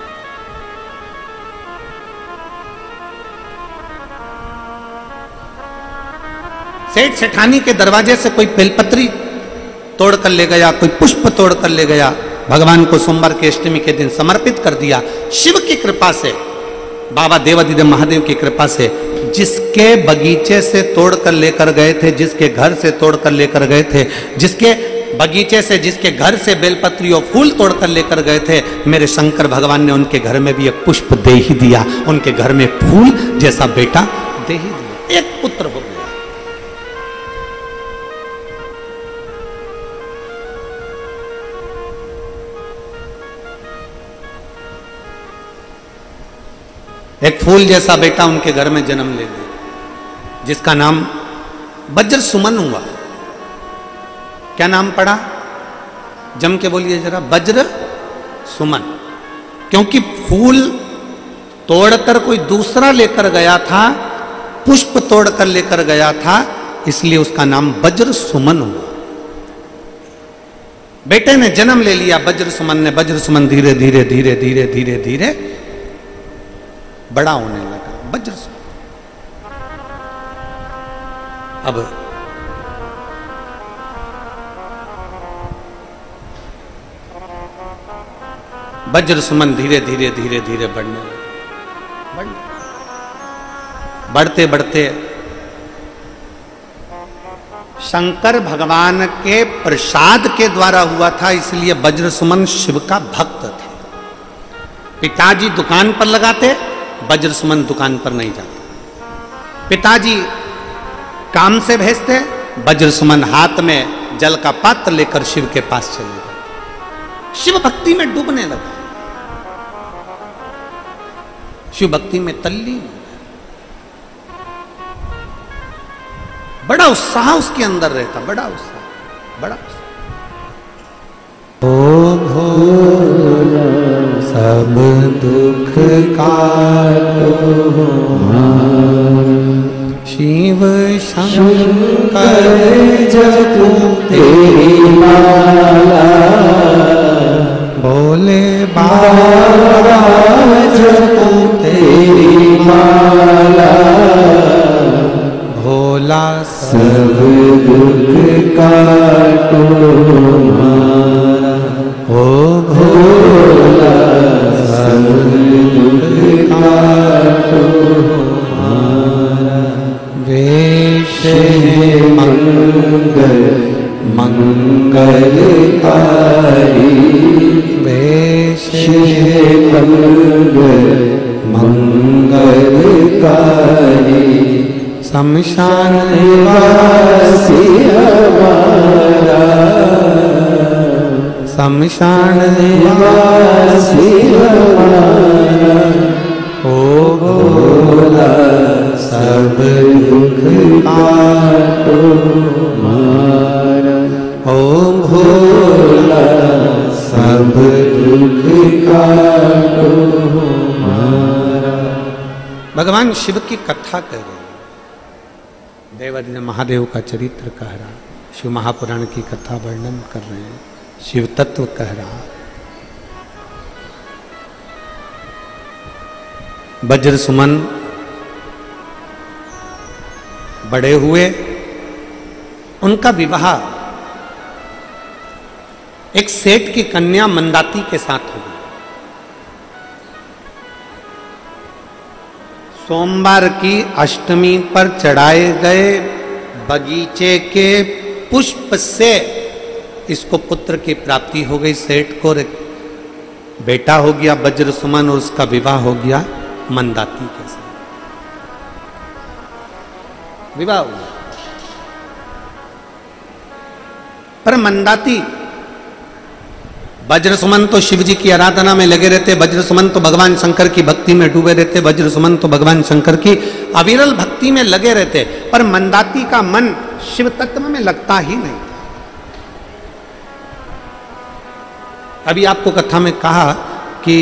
सेठ सेठानी के दरवाजे से कोई बेलपत्री तोड़ कर ले गया, कोई पुष्प तोड़ कर ले गया, भगवान को सोमवार की अष्टमी के दिन समर्पित कर दिया। शिव की कृपा से, बाबा देवादिदेव महादेव की कृपा से, जिसके बगीचे से तोड़ कर लेकर गए थे, जिसके घर से तोड़ कर लेकर गए थे, जिसके बगीचे से, जिसके घर से बेलपत्री और फूल तोड़ कर लेकर गए थे, मेरे शंकर भगवान ने उनके घर में भी एक पुष्प दे ही दिया, उनके घर में फूल जैसा बेटा दे ही दिया, एक पुत्र हो गया। एक फूल जैसा बेटा उनके घर में जन्म ले लिया, जिसका नाम वज्र सुमन हुआ। क्या नाम पड़ा? जम के बोलिए जरा, वज्र सुमन। क्योंकि फूल तोड़कर कोई दूसरा लेकर गया था, पुष्प तोड़कर लेकर गया था, इसलिए उसका नाम वज्र सुमन हुआ। बेटे ने जन्म ले लिया वज्र सुमन ने। वज्र सुमन धीरे धीरे धीरे धीरे धीरे धीरे बड़ा होने लगा। वज्र सुमन अब वज्र सुमन धीरे धीरे धीरे धीरे बढ़ने लगा। बढ़ने बढ़ते बढ़ते शंकर भगवान के प्रसाद के द्वारा हुआ था, इसलिए वज्र सुमन शिव का भक्त था। पिताजी दुकान पर लगाते, वज्र सुमन दुकान पर नहीं जाते। पिताजी काम से भेजते, वज्र सुमन हाथ में जल का पात्र लेकर शिव के पास चले गए। शिव भक्ति में डूबने लगा, शिव भक्ति में तल्लीन हो गया। बड़ा उत्साह उसके अंदर रहता, बड़ा उत्साह, बड़ा उत्साह। ओ भोला सब दुख काटो, शिव शंकर जपो तेरी माला, बोले बाबा जपो तेरी माला, भोला सब दुख काटो हमारा। ओ भोला सब दुख काटो हमारा। वेश मंगल मंगलकारी, वेश मंगल मंगलकारी शमशान निवासी हमारा शमशान निवासी हमारा ओ भोला सब दुख काटो मारा ओ भोला सब दुख काटो मारा। भगवान शिव की कथा कर रहे हैं। देवादिदेव महादेव का चरित्र कह रहा, शिव महापुराण की कथा वर्णन कर रहे हैं, शिव तत्व कह रहा। वज्र सुमन बड़े हुए, उनका विवाह एक सेठ की कन्या मंदाती के साथ हो गया। सोमवार की अष्टमी पर चढ़ाए गए बगीचे के पुष्प से इसको पुत्र की प्राप्ति हो गई। सेठ को बेटा हो गया वज्र सुमन और उसका विवाह हो गया मंदाती के साथ। विवाह हो गया। पर मंदाती, वज्र सुमन तो शिव जी की आराधना में लगे रहते, वज्र सुमन तो भगवान शंकर की भक्ति में डूबे रहते, वज्र सुमन तो भगवान शंकर की अविरल भक्ति में लगे रहते, पर मंदाती का मन शिव तत्व में लगता ही नहीं। अभी आपको कथा में कहा कि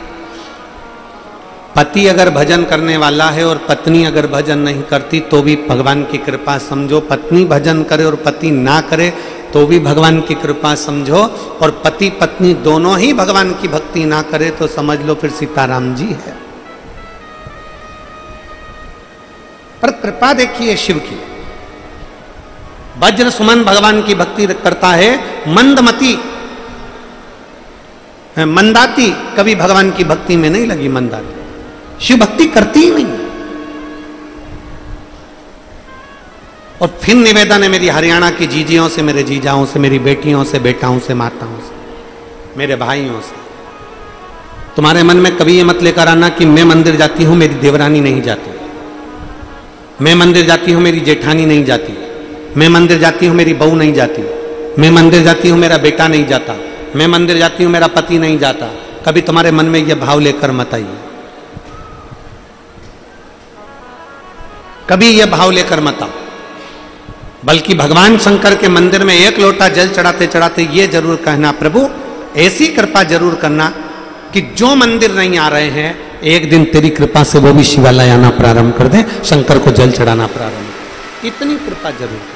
पति अगर भजन करने वाला है और पत्नी अगर भजन नहीं करती तो भी भगवान की कृपा समझो, पत्नी भजन करे और पति ना करे तो भी भगवान की कृपा समझो, और पति पत्नी दोनों ही भगवान की भक्ति ना करे तो समझ लो फिर सीताराम जी है। पर कृपा देखिए शिव की। वज्र सुमन भगवान की भक्ति करता है, मंदमती मंदाती कभी भगवान की भक्ति में नहीं लगी। मंदाती शिव भक्ति करती ही नहीं। और फिर निवेदन है मेरी हरियाणा की जीजियों से, मेरे जीजाओं से, मेरी बेटियों से, बेटाओं से, माताओं से, मेरे भाइयों से, तुम्हारे मन में कभी ये मत लेकर आना कि मैं मंदिर जाती हूं मेरी देवरानी नहीं जाती, मैं मंदिर जाती हूं मेरी जेठानी नहीं जाती, मैं मंदिर जाती हूं मेरी बहू नहीं जाती, मैं मंदिर जाती हूं मेरा बेटा नहीं जाता, मैं मंदिर जाती हूं मेरा पति नहीं जाता। कभी तुम्हारे मन में यह भाव लेकर मत आइए, कभी यह भाव लेकर मत आओ। बल्कि भगवान शंकर के मंदिर में एक लोटा जल चढ़ाते चढ़ाते ये जरूर कहना, प्रभु ऐसी कृपा जरूर करना कि जो मंदिर नहीं आ रहे हैं एक दिन तेरी कृपा से वो भी शिवालय आना प्रारंभ कर दे, शंकर को जल चढ़ाना प्रारंभ कर। इतनी कृपा जरूर कर।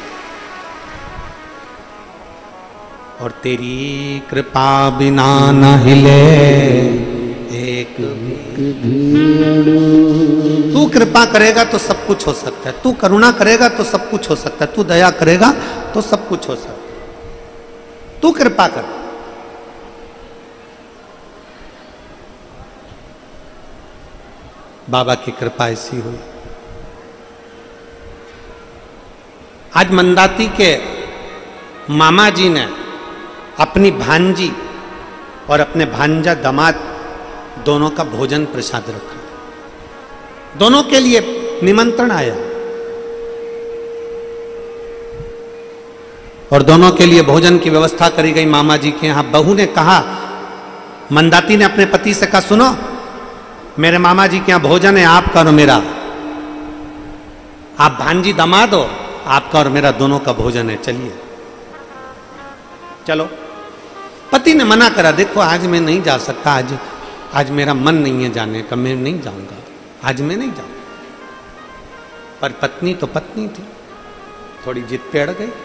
और तेरी कृपा बिना न हिले एक तू कृपा करेगा तो सब कुछ हो सकता है, तू करुणा करेगा तो सब कुछ हो सकता है, तू दया करेगा तो सब कुछ हो सकता है, तू कृपा कर। बाबा की कृपा ऐसी हुई। आज मंदाती के मामा जी ने अपनी भांजी और अपने भांजा दामाद दोनों का भोजन प्रसाद रखा। दोनों के लिए निमंत्रण आया और दोनों के लिए भोजन की व्यवस्था करी गई मामा जी के यहां। बहू ने कहा, मंदाती ने अपने पति से कहा, सुनो मेरे मामा जी के यहां भोजन है, आपका और मेरा, आप भांजी दामाद हो, आपका और मेरा दोनों का भोजन है, चलिए चलो। पति ने मना करा, देखो आज मैं नहीं जा सकता, आज आज मेरा मन नहीं है जाने का, मैं नहीं जाऊंगा, आज मैं नहीं जाऊंगा। पर पत्नी तो पत्नी थी, थोड़ी जिद पे अड़ गई।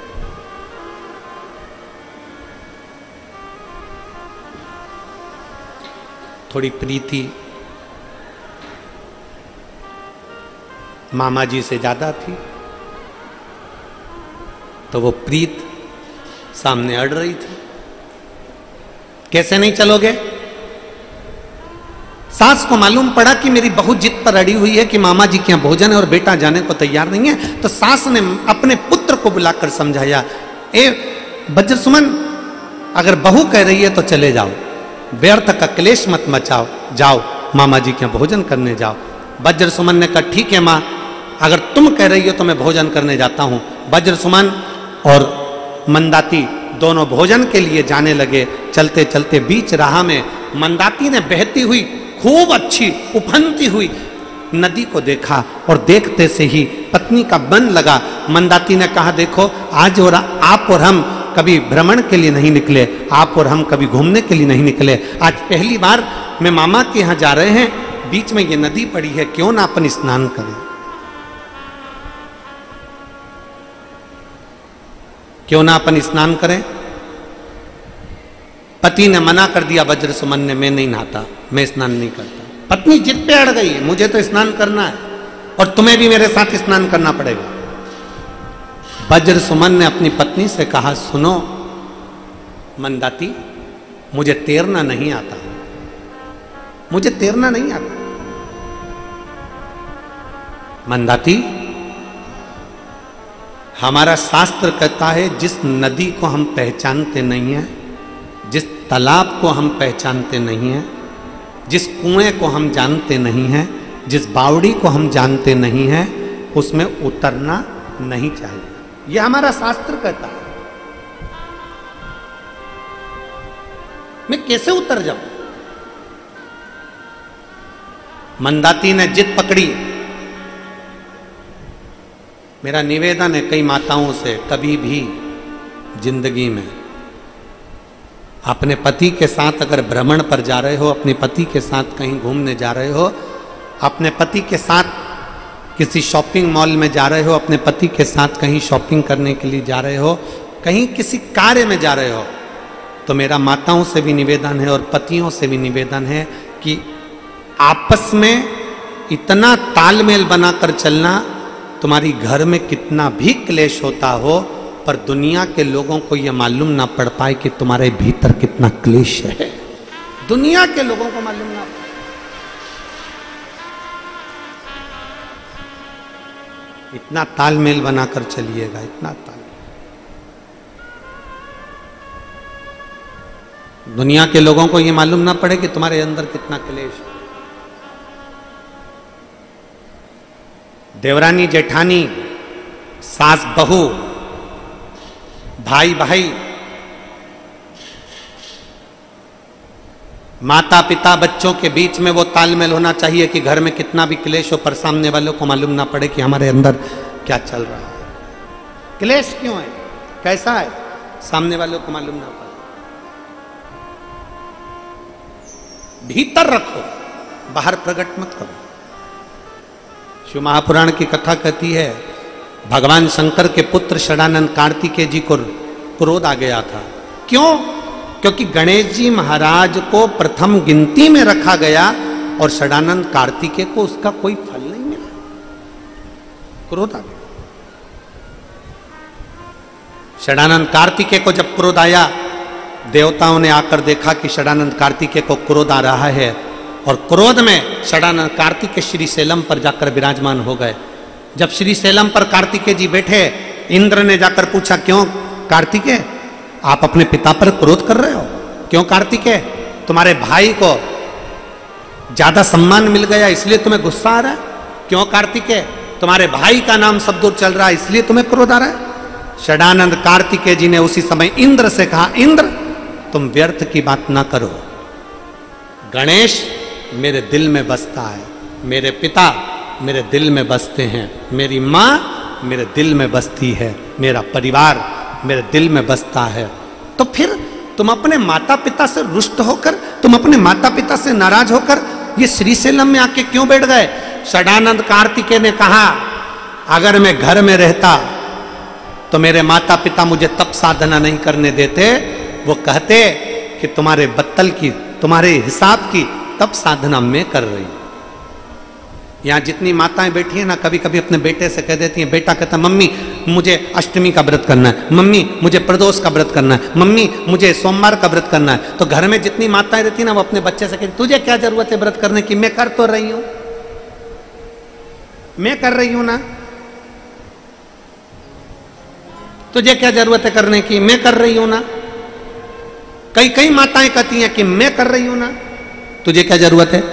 थोड़ी प्रीति मामा जी से ज्यादा थी, तो वो प्रीत सामने अड़ रही थी। कैसे नहीं चलोगे? सास को मालूम पड़ा कि मेरी बहू जिद पर अड़ी हुई है कि मामा जी के यहाँ भोजन है और बेटा जाने को तैयार नहीं है, तो सास ने अपने पुत्र को बुलाकर समझाया, ए वज्र सुमन, अगर बहू कह रही है तो चले जाओ, व्यर्थ का क्लेश मत मचाओ, जाओ मामा जी के भोजन करने जाओ। वज्र सुमन ने कहा ठीक है माँ, अगर तुम कह रही हो तो मैं भोजन करने जाता हूँ। वज्र सुमन और मंदाती दोनों भोजन के लिए जाने लगे। चलते चलते बीच राह में मंदाती ने बहती हुई खूब अच्छी उफनती हुई नदी को देखा और देखते से ही पत्नी का मन लगा। मंदाती ने कहा देखो आज और आप और हम कभी भ्रमण के लिए नहीं निकले, आप और हम कभी घूमने के लिए नहीं निकले, आज पहली बार मैं मामा के यहाँ जा रहे हैं, बीच में ये नदी पड़ी है, क्यों ना अपन स्नान करें, क्यों ना अपन स्नान करें। पति ने मना कर दिया वज्र सुमन ने, मैं नहीं नहाता, मैं स्नान नहीं करता। पत्नी जिद पे अड़ गई, मुझे तो स्नान करना है और तुम्हें भी मेरे साथ स्नान करना पड़ेगा। वज्र सुमन ने अपनी पत्नी से कहा सुनो मंदाती, मुझे तैरना नहीं आता, मुझे तैरना नहीं आता। मंदाती, हमारा शास्त्र कहता है जिस नदी को हम पहचानते नहीं हैं, जिस तालाब को हम पहचानते नहीं हैं, जिस कुएं को हम जानते नहीं हैं, जिस बावड़ी को हम जानते नहीं हैं, उसमें उतरना नहीं चाहिए, यह हमारा शास्त्र कहता है। मैं कैसे उतर जाऊं? मंदाती ने जिद पकड़ी। मेरा निवेदन है कई माताओं से, कभी भी जिंदगी में अपने पति के साथ अगर भ्रमण पर जा रहे हो, अपने पति के साथ कहीं घूमने जा रहे हो, अपने पति के साथ किसी शॉपिंग मॉल में जा रहे हो, अपने पति के साथ कहीं शॉपिंग करने के लिए जा रहे हो, कहीं किसी कार्य में जा रहे हो, तो मेरा माताओं से भी निवेदन है और पतियों से भी निवेदन है कि आपस में इतना तालमेल बनाकर चलना, तुम्हारी घर में कितना भी क्लेश होता हो पर दुनिया के लोगों को यह मालूम ना पड़ पाए कि तुम्हारे भीतर कितना क्लेश है, दुनिया के लोगों को मालूम ना पड़े। इतना तालमेल बनाकर चलिएगा, इतना तालमेल। दुनिया के लोगों को यह मालूम ना पड़े कि तुम्हारे अंदर कितना क्लेश है। देवरानी जेठानी, सास बहू, भाई भाई, माता पिता बच्चों के बीच में वो तालमेल होना चाहिए कि घर में कितना भी क्लेश हो पर सामने वालों को मालूम ना पड़े कि हमारे अंदर क्या चल रहा है, क्लेश क्यों है, कैसा है, सामने वालों को मालूम ना पड़े। भीतर रखो, बाहर प्रकट मत करो। शिव महापुराण की कथा कहती है भगवान शंकर के पुत्र षडानंद कार्तिकेय जी को क्रोध आ गया था। क्यों? क्योंकि गणेश जी महाराज को प्रथम गिनती में रखा गया और षडानंद कार्तिकेय को उसका कोई फल नहीं मिला, क्रोध आ गया। षडानंद कार्तिकेय को जब क्रोध आया, देवताओं ने आकर देखा कि षडानंद कार्तिकेय को क्रोध आ रहा है और क्रोध में षडानंद कार्तिकेय श्री शैलम पर जाकर विराजमान हो गए। जब श्री शैलम पर कार्तिकेय जी बैठे, इंद्र ने जाकर पूछा क्यों कार्तिकेय आप अपने पिता पर क्रोध कर रहे हो? क्यों कार्तिकेय, तुम्हारे भाई को ज्यादा सम्मान मिल गया इसलिए तुम्हें गुस्सा आ रहा है? क्यों कार्तिकेय, तुम्हारे भाई का नाम सब दूर चल रहा है इसलिए तुम्हें क्रोध आ रहा है? षडानंद कार्तिकेय जी ने उसी समय इंद्र से कहा इंद्र तुम व्यर्थ की बात ना करो, गणेश मेरे दिल में बसता है, मेरे पिता मेरे दिल में बसते हैं, मेरी माँ मेरे दिल में बसती है, मेरा परिवार मेरे दिल में बसता है। तो फिर तुम अपने माता पिता से रुष्ट होकर, तुम अपने माता पिता से नाराज होकर ये श्रीशैलम में आके क्यों बैठ गए? षडानंद कार्तिकेय ने कहा अगर मैं घर में रहता तो मेरे माता पिता मुझे तप साधना नहीं करने देते, वो कहते कि तुम्हारे बत्तल की, तुम्हारे हिसाब की तप साधना मैं कर रही हूं। यहाँ जितनी माताएं बैठी हैं ना, कभी कभी अपने बेटे से कह देती हैं, बेटा कहता मम्मी मुझे अष्टमी का व्रत करना है, मम्मी मुझे प्रदोष का व्रत करना है, मम्मी मुझे सोमवार का व्रत करना है। तो घर में जितनी माताएं रहती ना, वो अपने बच्चे से कहती तुझे क्या जरूरत है व्रत करने की, मैं कर तो रही हूं, मैं कर रही हूं ना, तुझे क्या जरूरत है करने की, मैं कर रही हूं ना। कई कई माताएं कहती हैं कि मैं कर रही हूं ना, तुझे क्या जरूरत है।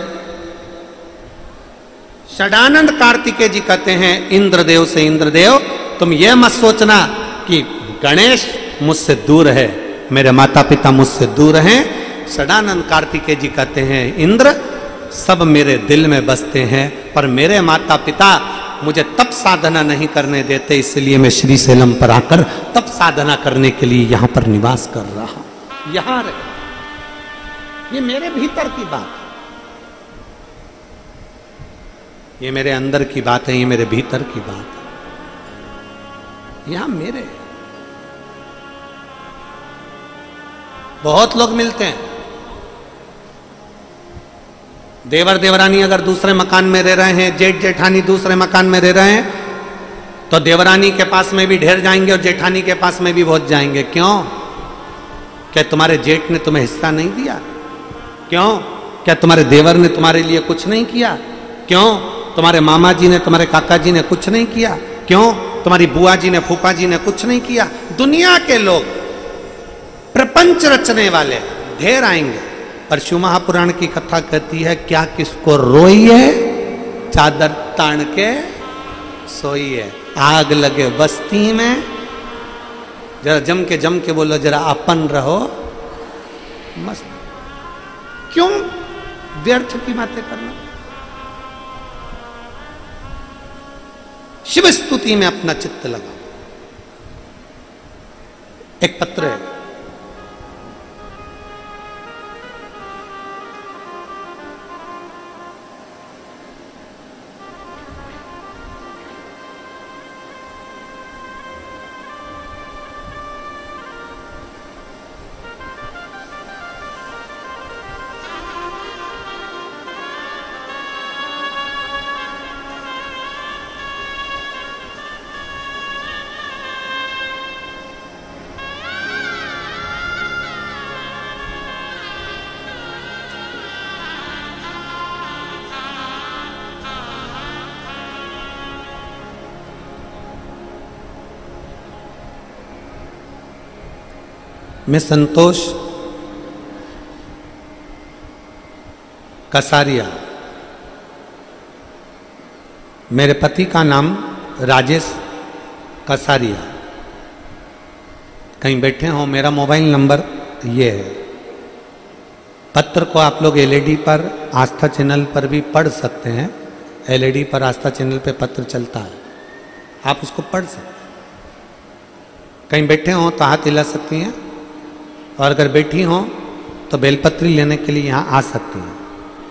षडानंद कार्तिकेय जी कहते हैं इंद्रदेव से, इंद्रदेव तुम यह मत सोचना कि गणेश मुझसे दूर है, मेरे माता पिता मुझसे दूर हैं। षडानंद कार्तिकेय जी कहते हैं इंद्र सब मेरे दिल में बसते हैं, पर मेरे माता पिता मुझे तप साधना नहीं करने देते, इसलिए मैं श्री सेलम पर आकर तप साधना करने के लिए यहां पर निवास कर रहा हूं। यहां रहे, ये मेरे भीतर की बात है, ये मेरे अंदर की बात है, ये मेरे भीतर की बात है, यहां मेरे। बहुत लोग मिलते हैं, देवर देवरानी अगर दूसरे मकान में रह रहे हैं, जेठ जेठानी दूसरे मकान में रह रहे हैं, तो देवरानी के पास में भी ढेर जाएंगे और जेठानी के पास में भी बहुत जाएंगे। क्यों? क्या तुम्हारे जेठ ने तुम्हें हिस्सा नहीं दिया? क्यों? क्या तुम्हारे देवर ने तुम्हारे लिए कुछ नहीं किया? क्यों? तुम्हारे मामा जी ने, तुम्हारे काका जी ने कुछ नहीं किया? क्यों? तुम्हारी बुआ जी ने, फूफा जी ने कुछ नहीं किया? दुनिया के लोग, प्रपंच रचने वाले ढेर आएंगे, पर शिव महापुराण की कथा कहती है क्या किसको रोइए, चादर तान के सोइए। आग लगे बस्ती में, जरा जम के जम के बोलो, जरा अपन रहो मस्त। क्यों व्यर्थ की बातें करना? शिव स्तुति में अपना चित्त लगाओ। एक पत्र है, मैं संतोष कसारिया, मेरे पति का नाम राजेश कसारिया। कहीं बैठे हो, मेरा मोबाइल नंबर ये है। पत्र को आप लोग एलईडी पर, आस्था चैनल पर भी पढ़ सकते हैं। एलईडी पर आस्था चैनल पे पत्र चलता है, आप उसको पढ़ सकते हैं। कहीं बैठे हो तो हाथ हिला सकती हैं, और अगर बैठी हो तो बेलपत्री लेने के लिए यहाँ आ सकती हैं।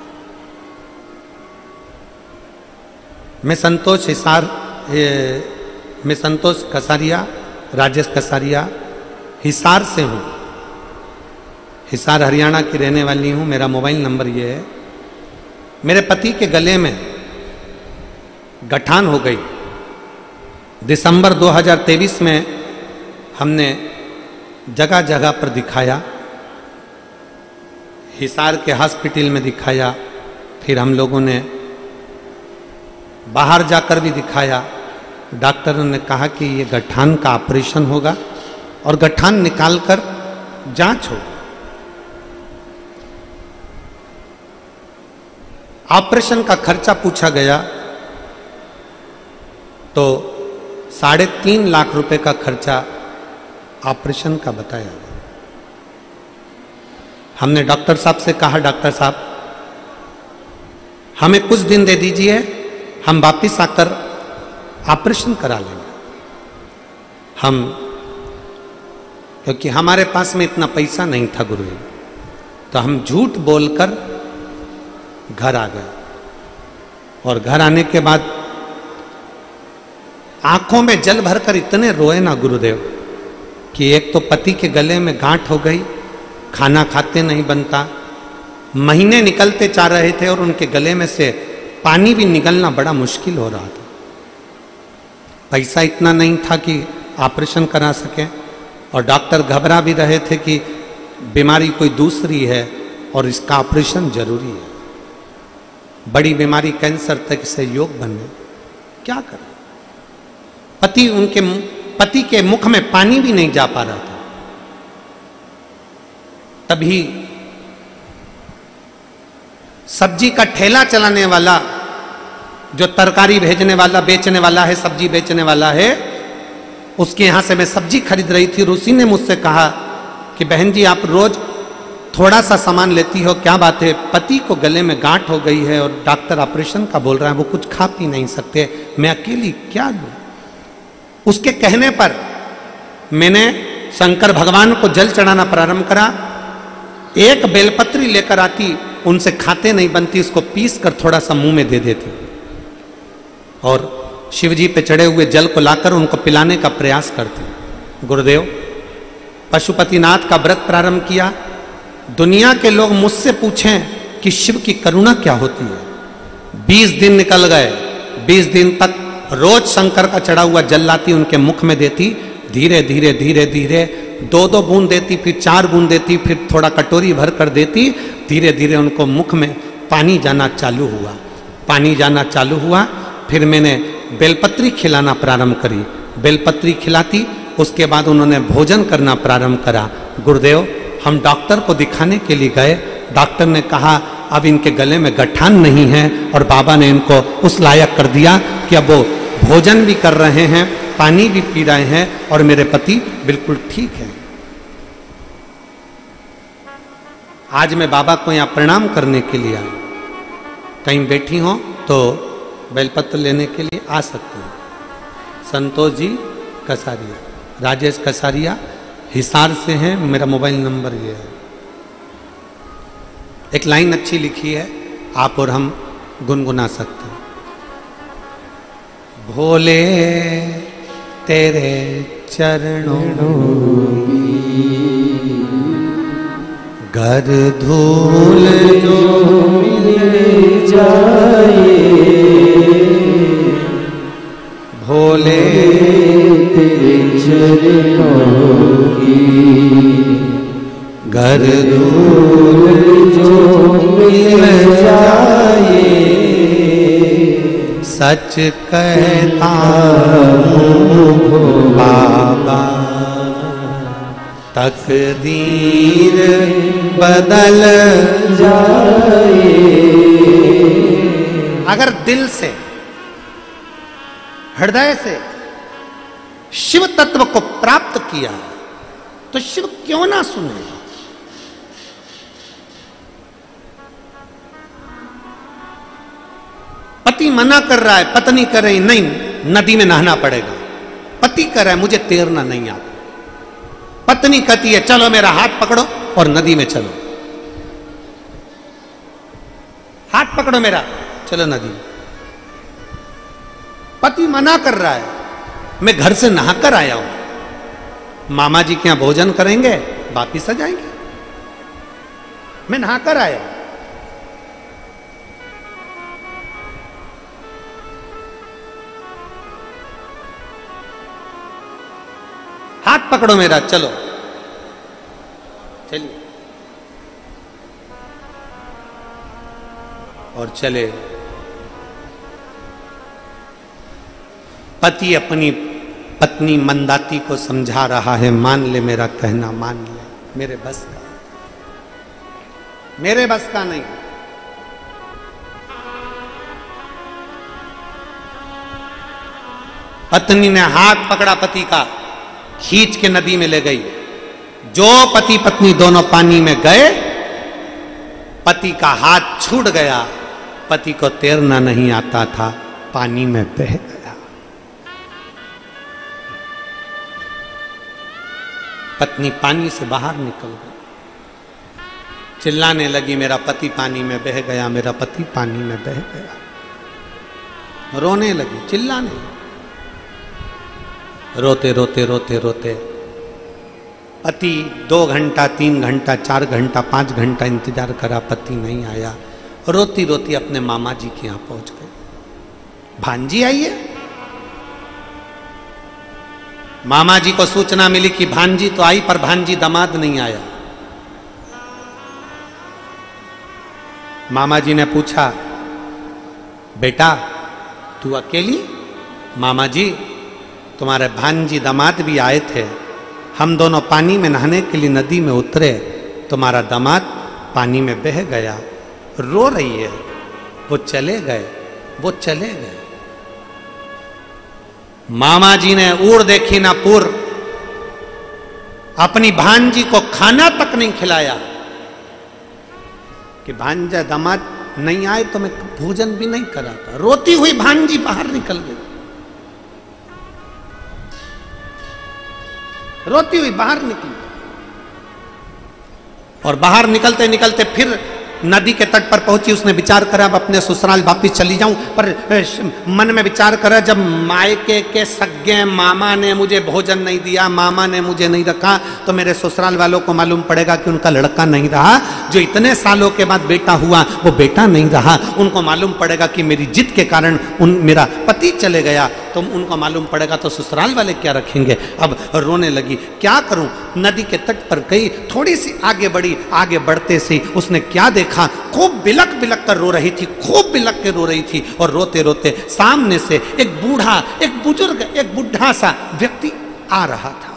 मैं संतोष हिसार मैं संतोष कसारिया, राजेश कसारिया, हिसार से हूँ। हिसार हरियाणा की रहने वाली हूँ। मेरा मोबाइल नंबर ये है। मेरे पति के गले में गठान हो गई। दिसंबर दो हज़ार तेईस में हमने जगह जगह पर दिखाया, हिसार के हॉस्पिटल में दिखाया, फिर हम लोगों ने बाहर जाकर भी दिखाया। डॉक्टरों ने कहा कि ये गठान का ऑपरेशन होगा और गठान निकालकर जांच होगी। ऑपरेशन का खर्चा पूछा गया तो साढ़े तीन लाख रुपए का खर्चा ऑपरेशन का बताया। हमने डॉक्टर साहब से कहा, डॉक्टर साहब हमें कुछ दिन दे दीजिए, हम वापिस आकर ऑपरेशन करा लेंगे। हम, क्योंकि हमारे पास में इतना पैसा नहीं था गुरुजी, तो हम झूठ बोलकर घर आ गए। और घर आने के बाद आंखों में जल भरकर इतने रोए ना गुरुदेव कि एक तो पति के गले में गांठ हो गई, खाना खाते नहीं बनता, महीने निकलते जा रहे थे और उनके गले में से पानी भी निकलना बड़ा मुश्किल हो रहा था। पैसा इतना नहीं था कि ऑपरेशन करा सके, और डॉक्टर घबरा भी रहे थे कि बीमारी कोई दूसरी है और इसका ऑपरेशन जरूरी है। बड़ी बीमारी कैंसर तक से योग बने, क्या करें? पति उनके पति के मुख में पानी भी नहीं जा पा रहा था। तभी सब्जी का ठेला चलाने वाला, जो तरकारी भेजने वाला, बेचने वाला है, सब्जी बेचने वाला है, उसके यहां से मैं सब्जी खरीद रही थी और उसी ने मुझसे कहा कि बहन जी आप रोज थोड़ा सा सामान लेती हो, क्या बात है? पति को गले में गांठ हो गई है और डॉक्टर ऑपरेशन का बोल रहा है, वो कुछ खा पी नहीं सकते, मैं अकेली क्या लूं? उसके कहने पर मैंने शंकर भगवान को जल चढ़ाना प्रारंभ करा। एक बेलपत्री लेकर आती, उनसे खाते नहीं बनती, इसको पीस कर थोड़ा सा मुंह में दे देती और शिवजी पे चढ़े हुए जल को लाकर उनको पिलाने का प्रयास करते। गुरुदेव, पशुपतिनाथ का व्रत प्रारंभ किया। दुनिया के लोग मुझसे पूछें कि शिव की करुणा क्या होती है। बीस दिन निकल गए, बीस दिन तक रोज शंकर का चढ़ा हुआ जल लाती, उनके मुख में देती, धीरे धीरे धीरे धीरे दो दो बूंद देती, फिर चार बूंद देती, फिर थोड़ा कटोरी भर कर देती, धीरे धीरे उनको मुख में पानी जाना चालू हुआ, पानी जाना चालू हुआ। फिर मैंने बेलपत्री खिलाना प्रारंभ करी, बेलपत्री खिलाती, उसके बाद उन्होंने भोजन करना प्रारंभ करा। गुरुदेव, हम डॉक्टर को दिखाने के लिए गए, डॉक्टर ने कहा अब इनके गले में गठान नहीं है और बाबा ने इनको उस लायक कर दिया कि अब वो भोजन भी कर रहे हैं, पानी भी पी रहे हैं और मेरे पति बिल्कुल ठीक है। आज मैं बाबा को यहाँ प्रणाम करने के लिए आई। कहीं बैठी हो तो बेलपत्र लेने के लिए आ सकते हैं। संतोष जी कसारिया, राजेश कसारिया हिसार से हैं, मेरा मोबाइल नंबर ये है। एक लाइन अच्छी लिखी है, आप और हम गुनगुना सकते हैं। भोले तेरे चरणों घर धूल जो मिल जाए, भोले तेरे चरणों की घर धूल जो मिल जाए, सच कहता हूँ बाबा तकदीर बदल जाए। अगर दिल से, हृदय से शिव तत्व को प्राप्त किया तो शिव क्यों ना सुनेगा? पति मना कर रहा है, पत्नी कर रही नहीं, नदी में नहाना पड़ेगा। पति कर रहा है मुझे तैरना नहीं आता, पत्नी कहती है चलो मेरा हाथ पकड़ो और नदी में चलो, हाथ पकड़ो मेरा, चलो नदी में। पति मना कर रहा है, मैं घर से नहाकर आया हूं, मामा जी के यहां भोजन करेंगे, वापिस आ जाएंगे, मैं नहाकर आया हूं। हाथ पकड़ो मेरा, चलो चलिए, और चले। पति अपनी पत्नी मंदाती को समझा रहा है, मान ले मेरा कहना, मान ले, मेरे बस का, मेरे बस का नहीं। पत्नी ने हाथ पकड़ा पति का, खींच के नदी में ले गई। जो पति पत्नी दोनों पानी में गए, पति का हाथ छूट गया, पति को तैरना नहीं आता था, पानी में बह गया। पत्नी पानी से बाहर निकल गई, चिल्लाने लगी मेरा पति पानी में बह गया, मेरा पति पानी में बह गया। रोने लगी, चिल्लाने लगी। रोते रोते रोते रोते पति दो घंटा, तीन घंटा, चार घंटा, पांच घंटा इंतजार करा, पति नहीं आया। रोती रोती अपने मामा जी के यहां पहुंच गए। भांजी आई है। मामा जी को सूचना मिली कि भांजी तो आई पर भांजी दामाद नहीं आया। मामा जी ने पूछा, बेटा तू अकेली? मामा जी तुम्हारे भांजी दामाद भी आए थे, हम दोनों पानी में नहाने के लिए नदी में उतरे, तुम्हारा दामाद पानी में बह गया, रो रही है। वो चले गए, वो चले गए। मामा जी ने ऊर देखी ना पुर, अपनी भांजी को खाना तक नहीं खिलाया कि भांजा दामाद नहीं आए तो मैं भोजन भी नहीं कराता। रोती हुई भांजी बाहर निकल गई, रोती हुई बाहर निकली। और बाहर निकलते निकलते फिर नदी के तट पर पहुंची। उसने विचार करा अब अपने ससुराल वापिस चली जाऊं, पर मन में विचार करा जब मायके के सगे मामा ने मुझे भोजन नहीं दिया, मामा ने मुझे नहीं रखा, तो मेरे ससुराल वालों को मालूम पड़ेगा कि उनका लड़का नहीं रहा, जो इतने सालों के बाद बेटा हुआ वो बेटा नहीं रहा। उनको मालूम पड़ेगा कि मेरी जिद के कारण उन मेरा पति चले गया, तो उनको मालूम पड़ेगा तो ससुराल वाले क्या रखेंगे। अब रोने लगी, क्या करूं। नदी के तट पर गई, थोड़ी सी आगे बढ़ी। आगे बढ़ते से उसने क्या देखा, खूब बिलक बिलक कर रो रही थी, खूब बिलक के रो रही थी। और रोते रोते सामने से एक बूढ़ा, एक बुजुर्ग, एक बुढ़ा सा व्यक्ति आ रहा था।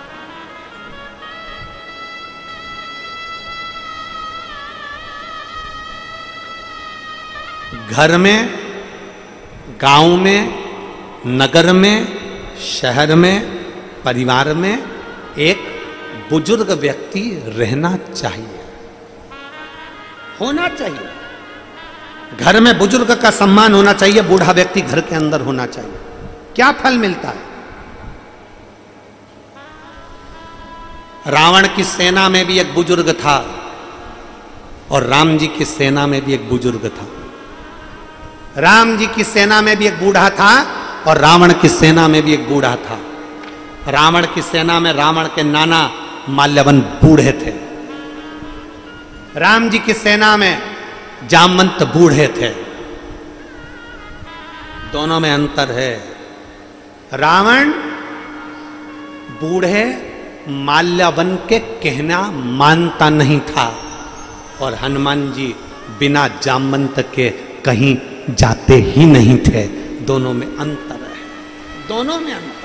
घर में, गांव में, नगर में, शहर में, परिवार में एक बुजुर्ग व्यक्ति रहना चाहिए, होना चाहिए। घर में बुजुर्ग का सम्मान होना चाहिए, बूढ़ा व्यक्ति घर के अंदर होना चाहिए। क्या फल मिलता है। रावण की सेना में भी एक बुजुर्ग था और राम जी की सेना में भी एक बुजुर्ग था। राम जी की सेना में भी एक बूढ़ा था और रावण की सेना में भी एक बूढ़ा था। रावण की सेना में रावण के नाना माल्यवन बूढ़े थे। राम जी की सेना में जामवंत बूढ़े थे। दोनों में अंतर है। रावण बूढ़े माल्यवन के कहना मानता नहीं था और हनुमान जी बिना जामवंत के कहीं जाते ही नहीं थे। दोनों में अंतर है, दोनों में अंतर।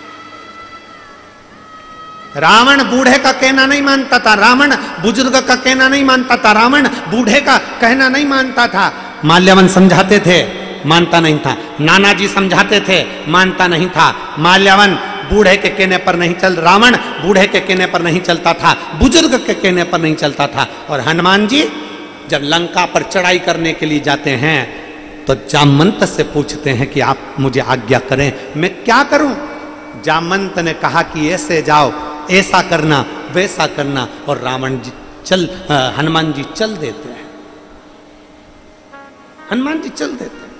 रावण बूढ़े का कहना नहीं मानता था, रावण बुजुर्ग का कहना नहीं मानता था, रावण बूढ़े का कहना नहीं मानता था। माल्यवन समझाते थे, मानता नहीं था। नाना जी समझाते थे, मानता नहीं था। माल्यवन बूढ़े के कहने पर नहीं चल, रावण बूढ़े के कहने पर नहीं चलता था, बुजुर्ग के कहने पर नहीं चलता था। और हनुमान जी जब लंका पर चढ़ाई करने के लिए जाते हैं तो जामवंत से पूछते हैं कि आप मुझे आज्ञा करें, मैं क्या करूं। जामवंत ने कहा कि ऐसे जाओ, ऐसा करना, वैसा करना। और रावण जी चल, हनुमान जी चल देते हैं, हनुमान जी चल देते हैं।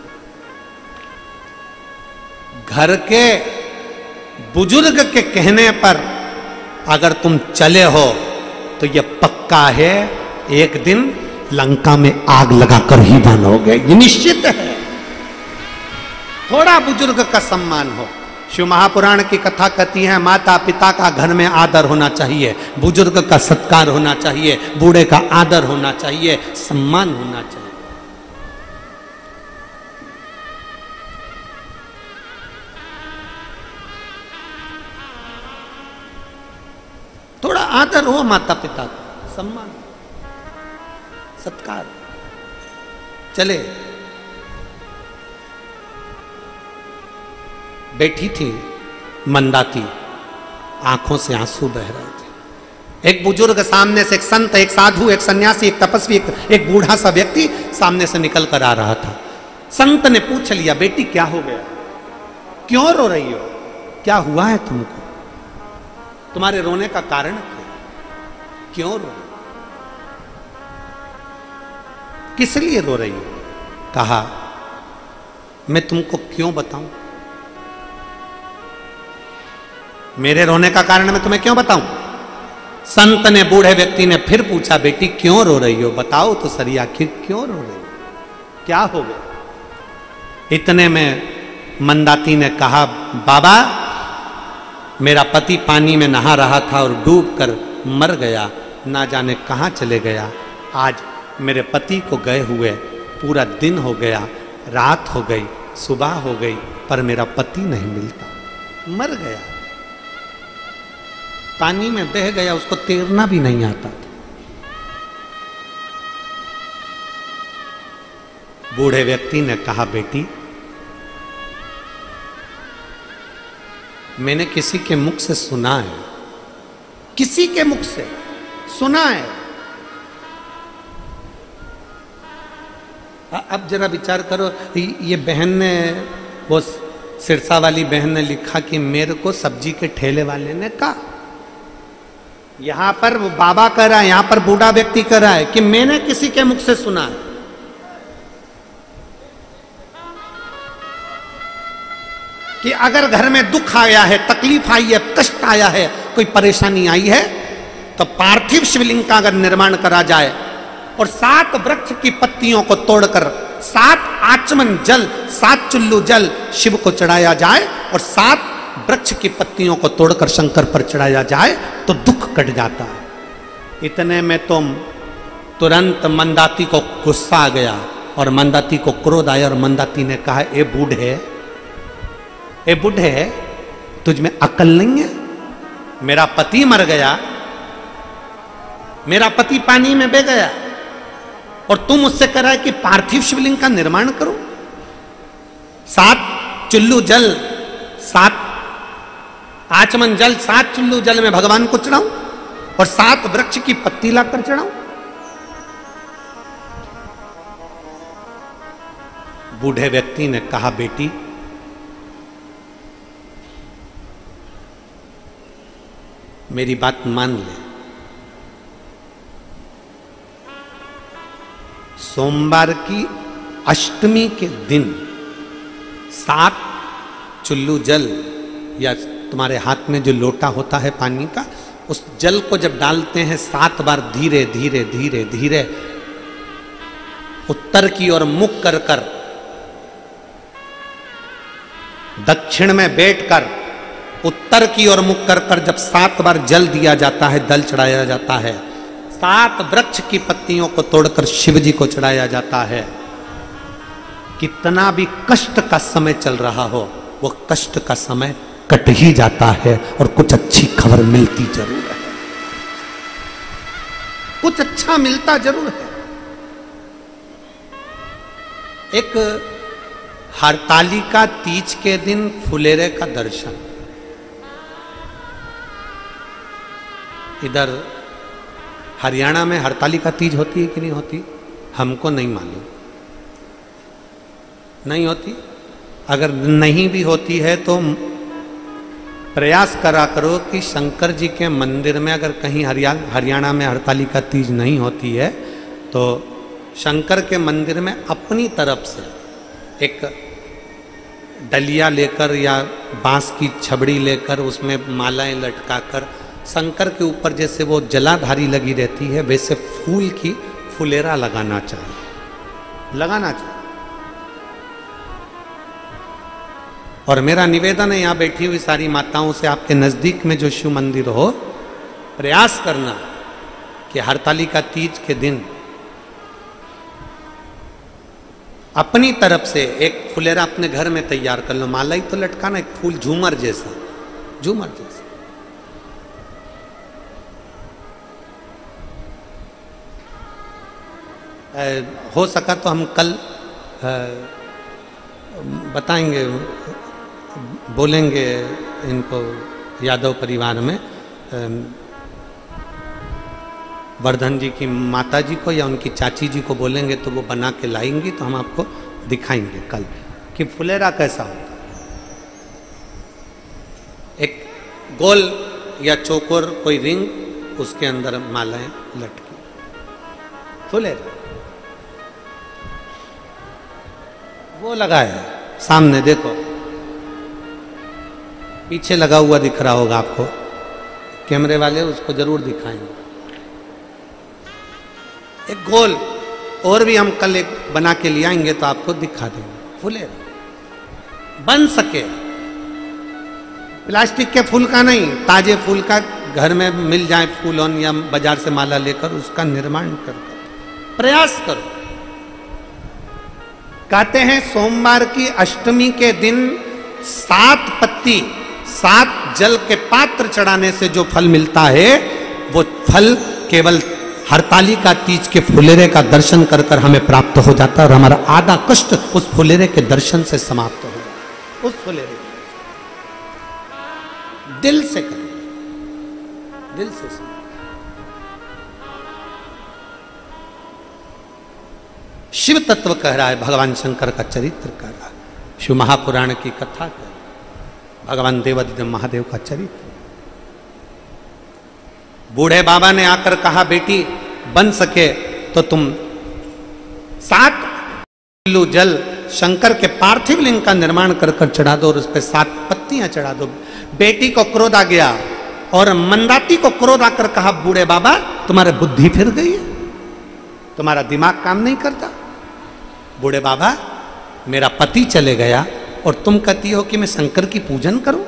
घर के बुजुर्ग के कहने पर अगर तुम चले हो तो यह पक्का है एक दिन लंका में आग लगाकर ही बनोगे, ये निश्चित है। थोड़ा बुजुर्ग का सम्मान हो। शिव महापुराण की कथा कहती है माता पिता का घर में आदर होना चाहिए, बुजुर्ग का सत्कार होना चाहिए, बूढ़े का आदर होना चाहिए, सम्मान होना चाहिए। थोड़ा आदर हो माता पिता का, सम्मान, सत्कार। चले, बैठी थी मंदाती, आंखों से आंसू बह रहे थे। एक बुजुर्ग सामने से, एक संत, एक साधु, एक सन्यासी, एक तपस्वी, एक, एक बूढ़ा सा व्यक्ति सामने से निकल कर आ रहा था। संत ने पूछ लिया, बेटी क्या हो गया, क्यों रो रही हो, क्या हुआ है तुमको, तुम्हारे रोने का कारण क्या, क्यों रो, किस लिए रो रही हो। कहा मैं तुमको क्यों बताऊं, मेरे रोने का कारण मैं तुम्हें क्यों बताऊं। संत ने, बूढ़े व्यक्ति ने फिर पूछा, बेटी क्यों रो रही हो, बताओ तो सही, आखिर क्यों रो रही हो, क्या हो गया। इतने में मंदाती ने कहा, बाबा मेरा पति पानी में नहा रहा था और डूब कर मर गया, ना जाने कहाँ चले गया। आज मेरे पति को गए हुए पूरा दिन हो गया, रात हो गई, सुबह हो गई, पर मेरा पति नहीं मिलता, मर गया, पानी में बह गया, उसको तैरना भी नहीं आता था। बूढ़े व्यक्ति ने कहा, बेटी मैंने किसी के मुख से सुना है, किसी के मुख से सुना है। अब जरा विचार करो, ये बहन ने, वो सिरसा वाली बहन ने लिखा कि मेरे को सब्जी के ठेले वाले ने कहा, यहां पर वो बाबा कह रहा है, यहां पर बूढ़ा व्यक्ति कह रहा है कि मैंने किसी के मुख से सुना है। कि अगर घर में दुख आया है, तकलीफ आई है, कष्ट आया है, कोई परेशानी आई है, तो पार्थिव शिवलिंग का अगर निर्माण करा जाए और सात वृक्ष की पत्तियों को तोड़कर सात आचमन जल, सात चुल्लू जल शिव को चढ़ाया जाए और सात वृक्ष की पत्तियों को तोड़कर शंकर पर चढ़ाया जाए तो दुख कट जाता है। इतने में तो तुरंत मंदाती को गुस्सा आ गया और मंदाती को क्रोध आया और मंदाती ने कहा, ए बूढ़े, ए बूढ़े, तुझ में अकल नहीं है? मेरा पति मर गया, मेरा पति पानी में बह गया और तुम मुझसे कह रहा है कि पार्थिव शिवलिंग का निर्माण करो, सात चुल्लू जल, सात आचमन जल, सात चुल्लू जल में भगवान को चढ़ाऊं और सात वृक्ष की पत्ती लाकर चढ़ाऊं? बूढ़े व्यक्ति ने कहा, बेटी मेरी बात मान ले, सोमवार की अष्टमी के दिन सात चुल्लू जल या तुम्हारे हाथ में जो लोटा होता है पानी का, उस जल को जब डालते हैं सात बार धीरे धीरे धीरे धीरे उत्तर की ओर मुख कर कर दक्षिण में बैठकर उत्तर की ओर मुख कर कर जब सात बार जल दिया जाता है, दल चढ़ाया जाता है, सात वृक्ष की पत्तियों को तोड़कर शिव जी को चढ़ाया जाता है, कितना भी कष्ट का समय चल रहा हो वो कष्ट का समय कट ही जाता है और कुछ अच्छी खबर मिलती जरूर है, कुछ अच्छा मिलता जरूर है। एक हरतालिका तीज के दिन फुलेरे का दर्शन, इधर हरियाणा में हरतालिका तीज होती है कि नहीं होती, हमको नहीं मालूम, नहीं होती। अगर नहीं भी होती है तो प्रयास करा करो कि शंकर जी के मंदिर में अगर कहीं हरियाणा हरियाणा में हरतालिका तीज नहीं होती है तो शंकर के मंदिर में अपनी तरफ से एक डलिया लेकर या बांस की छबड़ी लेकर उसमें मालाएं लटकाकर शंकर के ऊपर जैसे वो जलाधारी लगी रहती है वैसे फूल की फुलेरा लगाना चाहिए, लगाना चाहिए। और मेरा निवेदन है यहाँ बैठी हुई सारी माताओं से, आपके नजदीक में जो शिव मंदिर हो, प्रयास करना कि हरतालिका तीज के दिन अपनी तरफ से एक फुलेरा अपने घर में तैयार कर लो, माला ही तो लटकाना, एक फूल झूमर जैसा, झूमर जैसा। ए, हो सका तो हम कल ए, बताएंगे, बोलेंगे इनको यादव परिवार में वर्धन जी की माता जी को या उनकी चाची जी को बोलेंगे तो वो बना के लाएंगी, तो हम आपको दिखाएंगे कल कि फुलेरा कैसा होता है। एक गोल या चौकोर कोई रिंग, उसके अंदर मालाएं लटकी, फुलेरा वो लगा है सामने, देखो पीछे लगा हुआ दिख रहा होगा आपको, कैमरे वाले उसको जरूर दिखाएंगे। एक गोल और भी हम कल एक बना के ले आएंगे तो आपको दिखा देंगे, फुलेरा बन सके, प्लास्टिक के फूल का नहीं, ताजे फूल का, घर में मिल जाए फूलों या बाजार से माला लेकर उसका निर्माण कर प्रयास करो। कहते हैं सोमवार की अष्टमी के दिन सात पत्ती, सात जल के पात्र चढ़ाने से जो फल मिलता है वो फल केवल हरतालिका तीज के फुलेरे का दर्शन कर कर हमें प्राप्त हो जाता है और हमारा आधा कष्ट उस फुलेरे के दर्शन से समाप्त हो जाता। उस फुलेरे दिल से करें, दिल से सुनो। शिव तत्व कह रहा है, भगवान शंकर का चरित्र कह रहा है, शिव महापुराण की कथा कह रहा है, भगवान देवादिदेव महादेव का चरित्र। बूढ़े बाबा ने आकर कहा, बेटी बन सके तो तुम सात किलो जल शंकर के पार्थिव लिंग का निर्माण कर कर चढ़ा दो और उस पर सात पत्तियां चढ़ा दो। बेटी को क्रोध आ गया और मंदाती को क्रोध आकर कहा, बूढ़े बाबा तुम्हारी बुद्धि फिर गई है, तुम्हारा दिमाग काम नहीं करता। बूढ़े बाबा मेरा पति चले गया और तुम कहती हो कि मैं शंकर की पूजन करूं।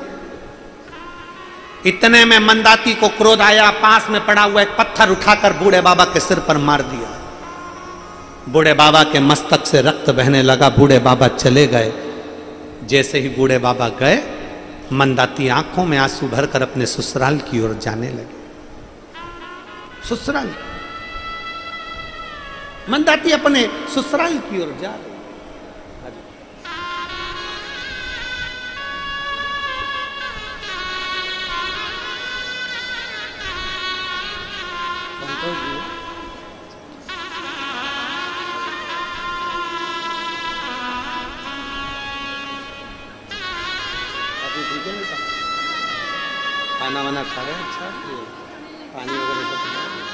इतने में मंदाती को क्रोध आया, पास में पड़ा हुआ एक पत्थर उठाकर बूढ़े बाबा के सिर पर मार दिया। बूढ़े बाबा के मस्तक से रक्त बहने लगा, बूढ़े बाबा चले गए। जैसे ही बूढ़े बाबा गए, मंदाती आंखों में आंसू भरकर अपने ससुराल की ओर जाने लगे। ससुराल, मंदाती अपने ससुराल की ओर जा रहे। खाना वाना खा रहे हैं, अच्छा पानी वगैरह सब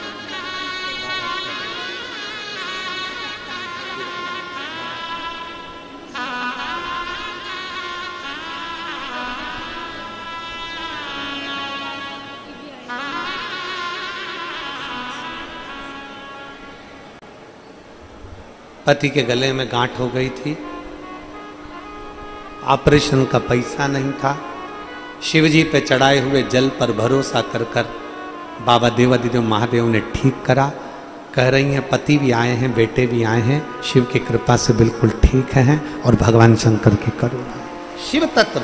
पति के गले में गांठ हो गई थी, ऑपरेशन का पैसा नहीं था। शिवजी पे चढ़ाए हुए जल पर भरोसा कर कर बाबा देवादिदेव महादेव ने ठीक करा। कह रही हैं पति भी आए हैं, बेटे भी आए हैं, शिव की कृपा से बिल्कुल ठीक हैं और भगवान शंकर की करुणा। शिव तत्व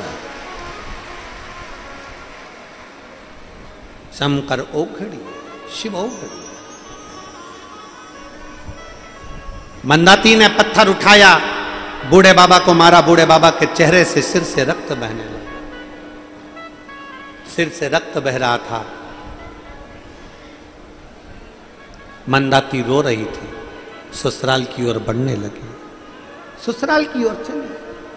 शंकर ओखड़ी, शिव ओखड़ी। मंदाती ने पत्थर उठाया, बूढ़े बाबा को मारा। बूढ़े बाबा के चेहरे से सिर से रक्त बहने लगा, सिर से रक्त बह रहा था। मंदाती रो रही थी, ससुराल की ओर बढ़ने लगी, ससुराल की ओर चली।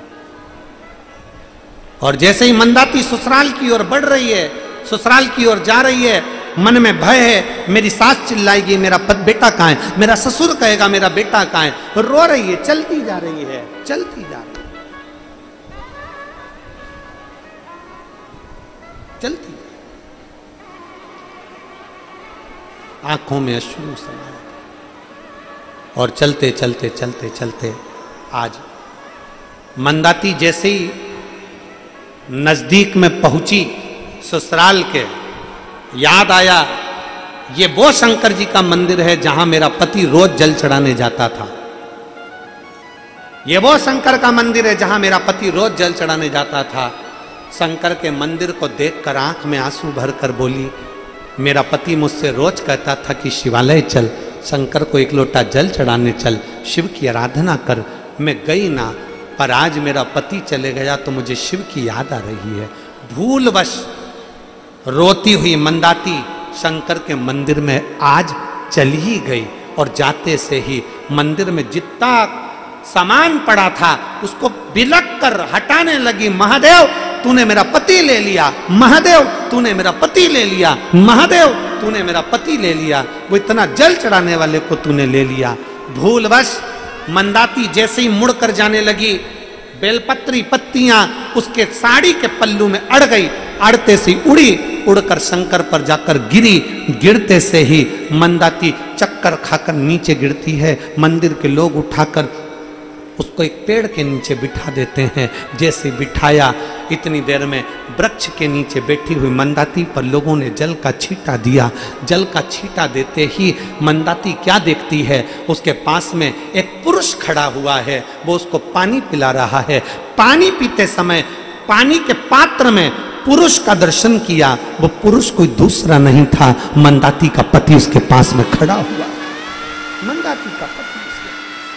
और जैसे ही मंदाती ससुराल की ओर बढ़ रही है, ससुराल की ओर जा रही है, मन में भय है, मेरी सास चिल्लाएगी मेरा बेटा कहाँ है, मेरा ससुर कहेगा मेरा बेटा कहाँ है। रो रही है, चलती जा रही है, चलती जा रही है, चलती, आंखों में अश्रु समाये। और चलते चलते चलते चलते आज मंदाती जैसे ही नजदीक में पहुंची ससुराल के, याद आया ये वो शंकर जी का मंदिर है जहां मेरा पति रोज जल चढ़ाने जाता था। ये वो शंकर का मंदिर है जहां मेरा पति रोज जल चढ़ाने जाता था। शंकर के मंदिर को देखकर आंख में आंसू भरकर बोली, मेरा पति मुझसे रोज कहता था कि शिवालय चल, शंकर को एक लोटा जल चढ़ाने चल, शिव की आराधना कर। मैं गई ना, पर आज मेरा पति चले गया तो मुझे शिव की याद आ रही है। भूलवश रोती हुई मंदाती शंकर के मंदिर में आज चली ही गई और जाते से ही मंदिर में जितना सामान पड़ा था उसको बिलक कर हटाने लगी। महादेव तूने मेरा पति ले लिया, महादेव तूने मेरा पति ले लिया, महादेव तूने मेरा पति ले लिया, वो इतना जल चढ़ाने वाले को तूने ले लिया। भूलवश मंदाती जैसे ही मुड़कर जाने लगी, बेलपत्री पत्तियां उसके साड़ी के पल्लू में अड़ गई, अड़ते से उड़ी, उड़कर शंकर पर जाकर गिरी। गिरते से ही मंदाती चक्कर खाकर नीचे गिरती है। मंदिर के लोग उठाकर उसको एक पेड़ के नीचे बिठा देते हैं। जैसे बिठाया, इतनी देर में वृक्ष के नीचे बैठी हुई मंदाती पर लोगों ने जल का छींटा दिया। जल का छींटा देते ही मंदाती क्या देखती है, उसके पास में एक पुरुष खड़ा हुआ है, वो उसको पानी पिला रहा है। पानी पीते समय पानी के पात्र में पुरुष का दर्शन किया, वो पुरुष कोई दूसरा नहीं था, मंदाती का पति उसके पास में खड़ा हुआ। मंदाती का पति उसके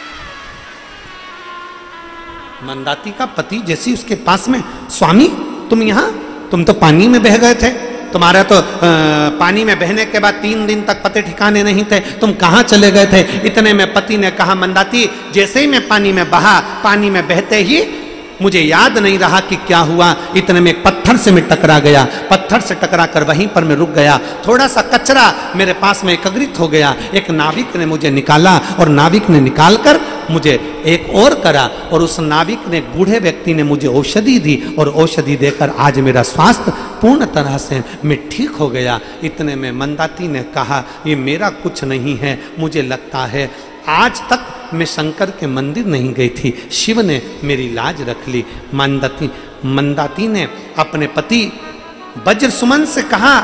मंदाती का पति जैसी उसके पास में, स्वामी तुम यहां, तुम तो पानी में बह गए थे, तुम्हारा तो आ, पानी में बहने के बाद तीन दिन तक पते ठिकाने नहीं थे, तुम कहां चले गए थे? इतने में पति ने कहा, मंदाती जैसे ही मैं पानी में बहा, पानी में बहते ही मुझे याद नहीं रहा कि क्या हुआ, इतने में एक पत्थर से मैं टकरा गया, पत्थर से टकरा कर वहीं पर मैं रुक गया, थोड़ा सा कचरा मेरे पास में एकत्रित हो गया, एक नाविक ने मुझे निकाला और नाविक ने निकालकर मुझे एक और करा, और उस नाविक ने, बूढ़े व्यक्ति ने मुझे औषधि दी, और औषधि देकर आज मेरा स्वास्थ्य पूर्ण तरह से मैं ठीक हो गया। इतने में मंदाती ने कहा, ये मेरा कुछ नहीं है, मुझे लगता है आज तक मैं शंकर के मंदिर नहीं गई थी, शिव ने मेरी लाज रख ली। मंदाती मंदाती ने अपने पति वज्र सुमन से कहा,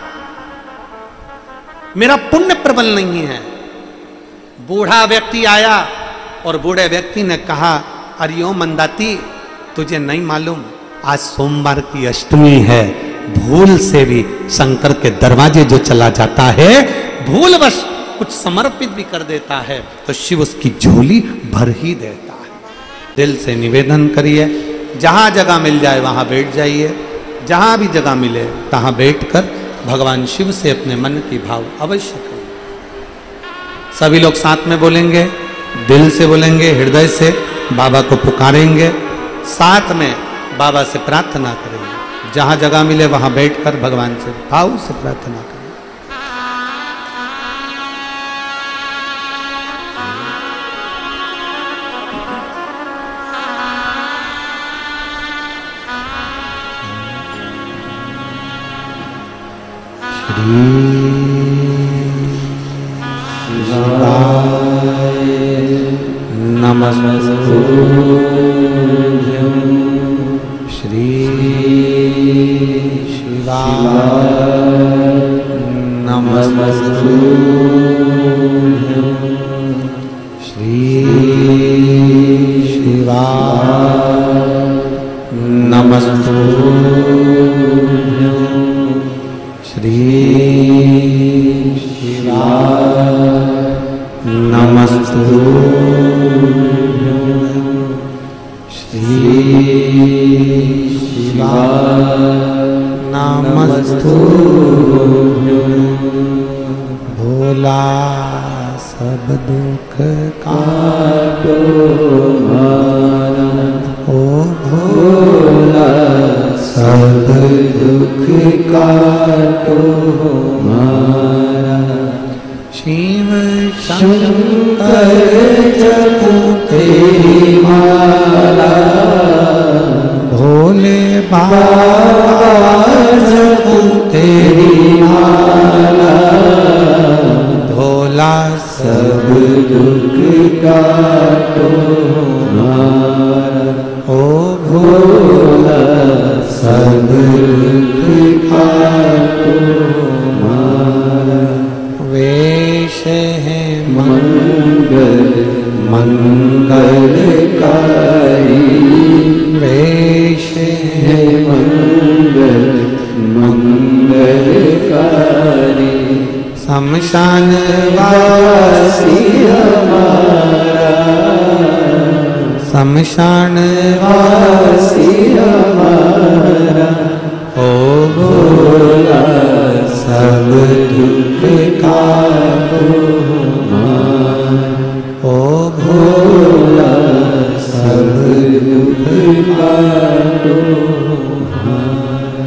मेरा पुण्य प्रबल नहीं है। बूढ़ा व्यक्ति आया और बूढ़े व्यक्ति ने कहा, अरे ओ मंदाती, तुझे नहीं मालूम आज सोमवार की अष्टमी है, भूल से भी शंकर के दरवाजे जो चला जाता है, भूलवश कुछ समर्पित भी कर देता है तो शिव उसकी झोली भर ही देता है। दिल से निवेदन करिए, जहां जगह मिल जाए वहां बैठ जाइए, जहां भी जगह मिले तहां बैठकर भगवान शिव से अपने मन की भाव अवश्य करें। सभी लोग साथ में बोलेंगे, दिल से बोलेंगे, हृदय से बाबा को पुकारेंगे, साथ में बाबा से प्रार्थना करेंगे। जहां जगह मिले वहां बैठकर भगवान से भाव से प्रार्थना करें। श्री शिवाय नमस्तुभ्यं, श्री शिवाय नमस्तुभ्यं, श्री शिवाय नमस्तुभ्यं, श्री शिवाय नमस्तुभ्यं। भोला सब दुख काटो मारा, ओ भोला सब दुख काटो मारा। शिव शंकर जपो तेरी माला, भोले बाबा जपो तेरी माला, भोला सब दुख काटो मारा, ओ भोला सब दुख काटो मारा। वेश है मंगल मंगलकारी, वेश है मंगल मंगलकारी। शमशान वासी हमारा, शमशान वासी हमारा, ओ भोला सब दुख काटो मारा, ओ भोला सब दुख काटो मारा।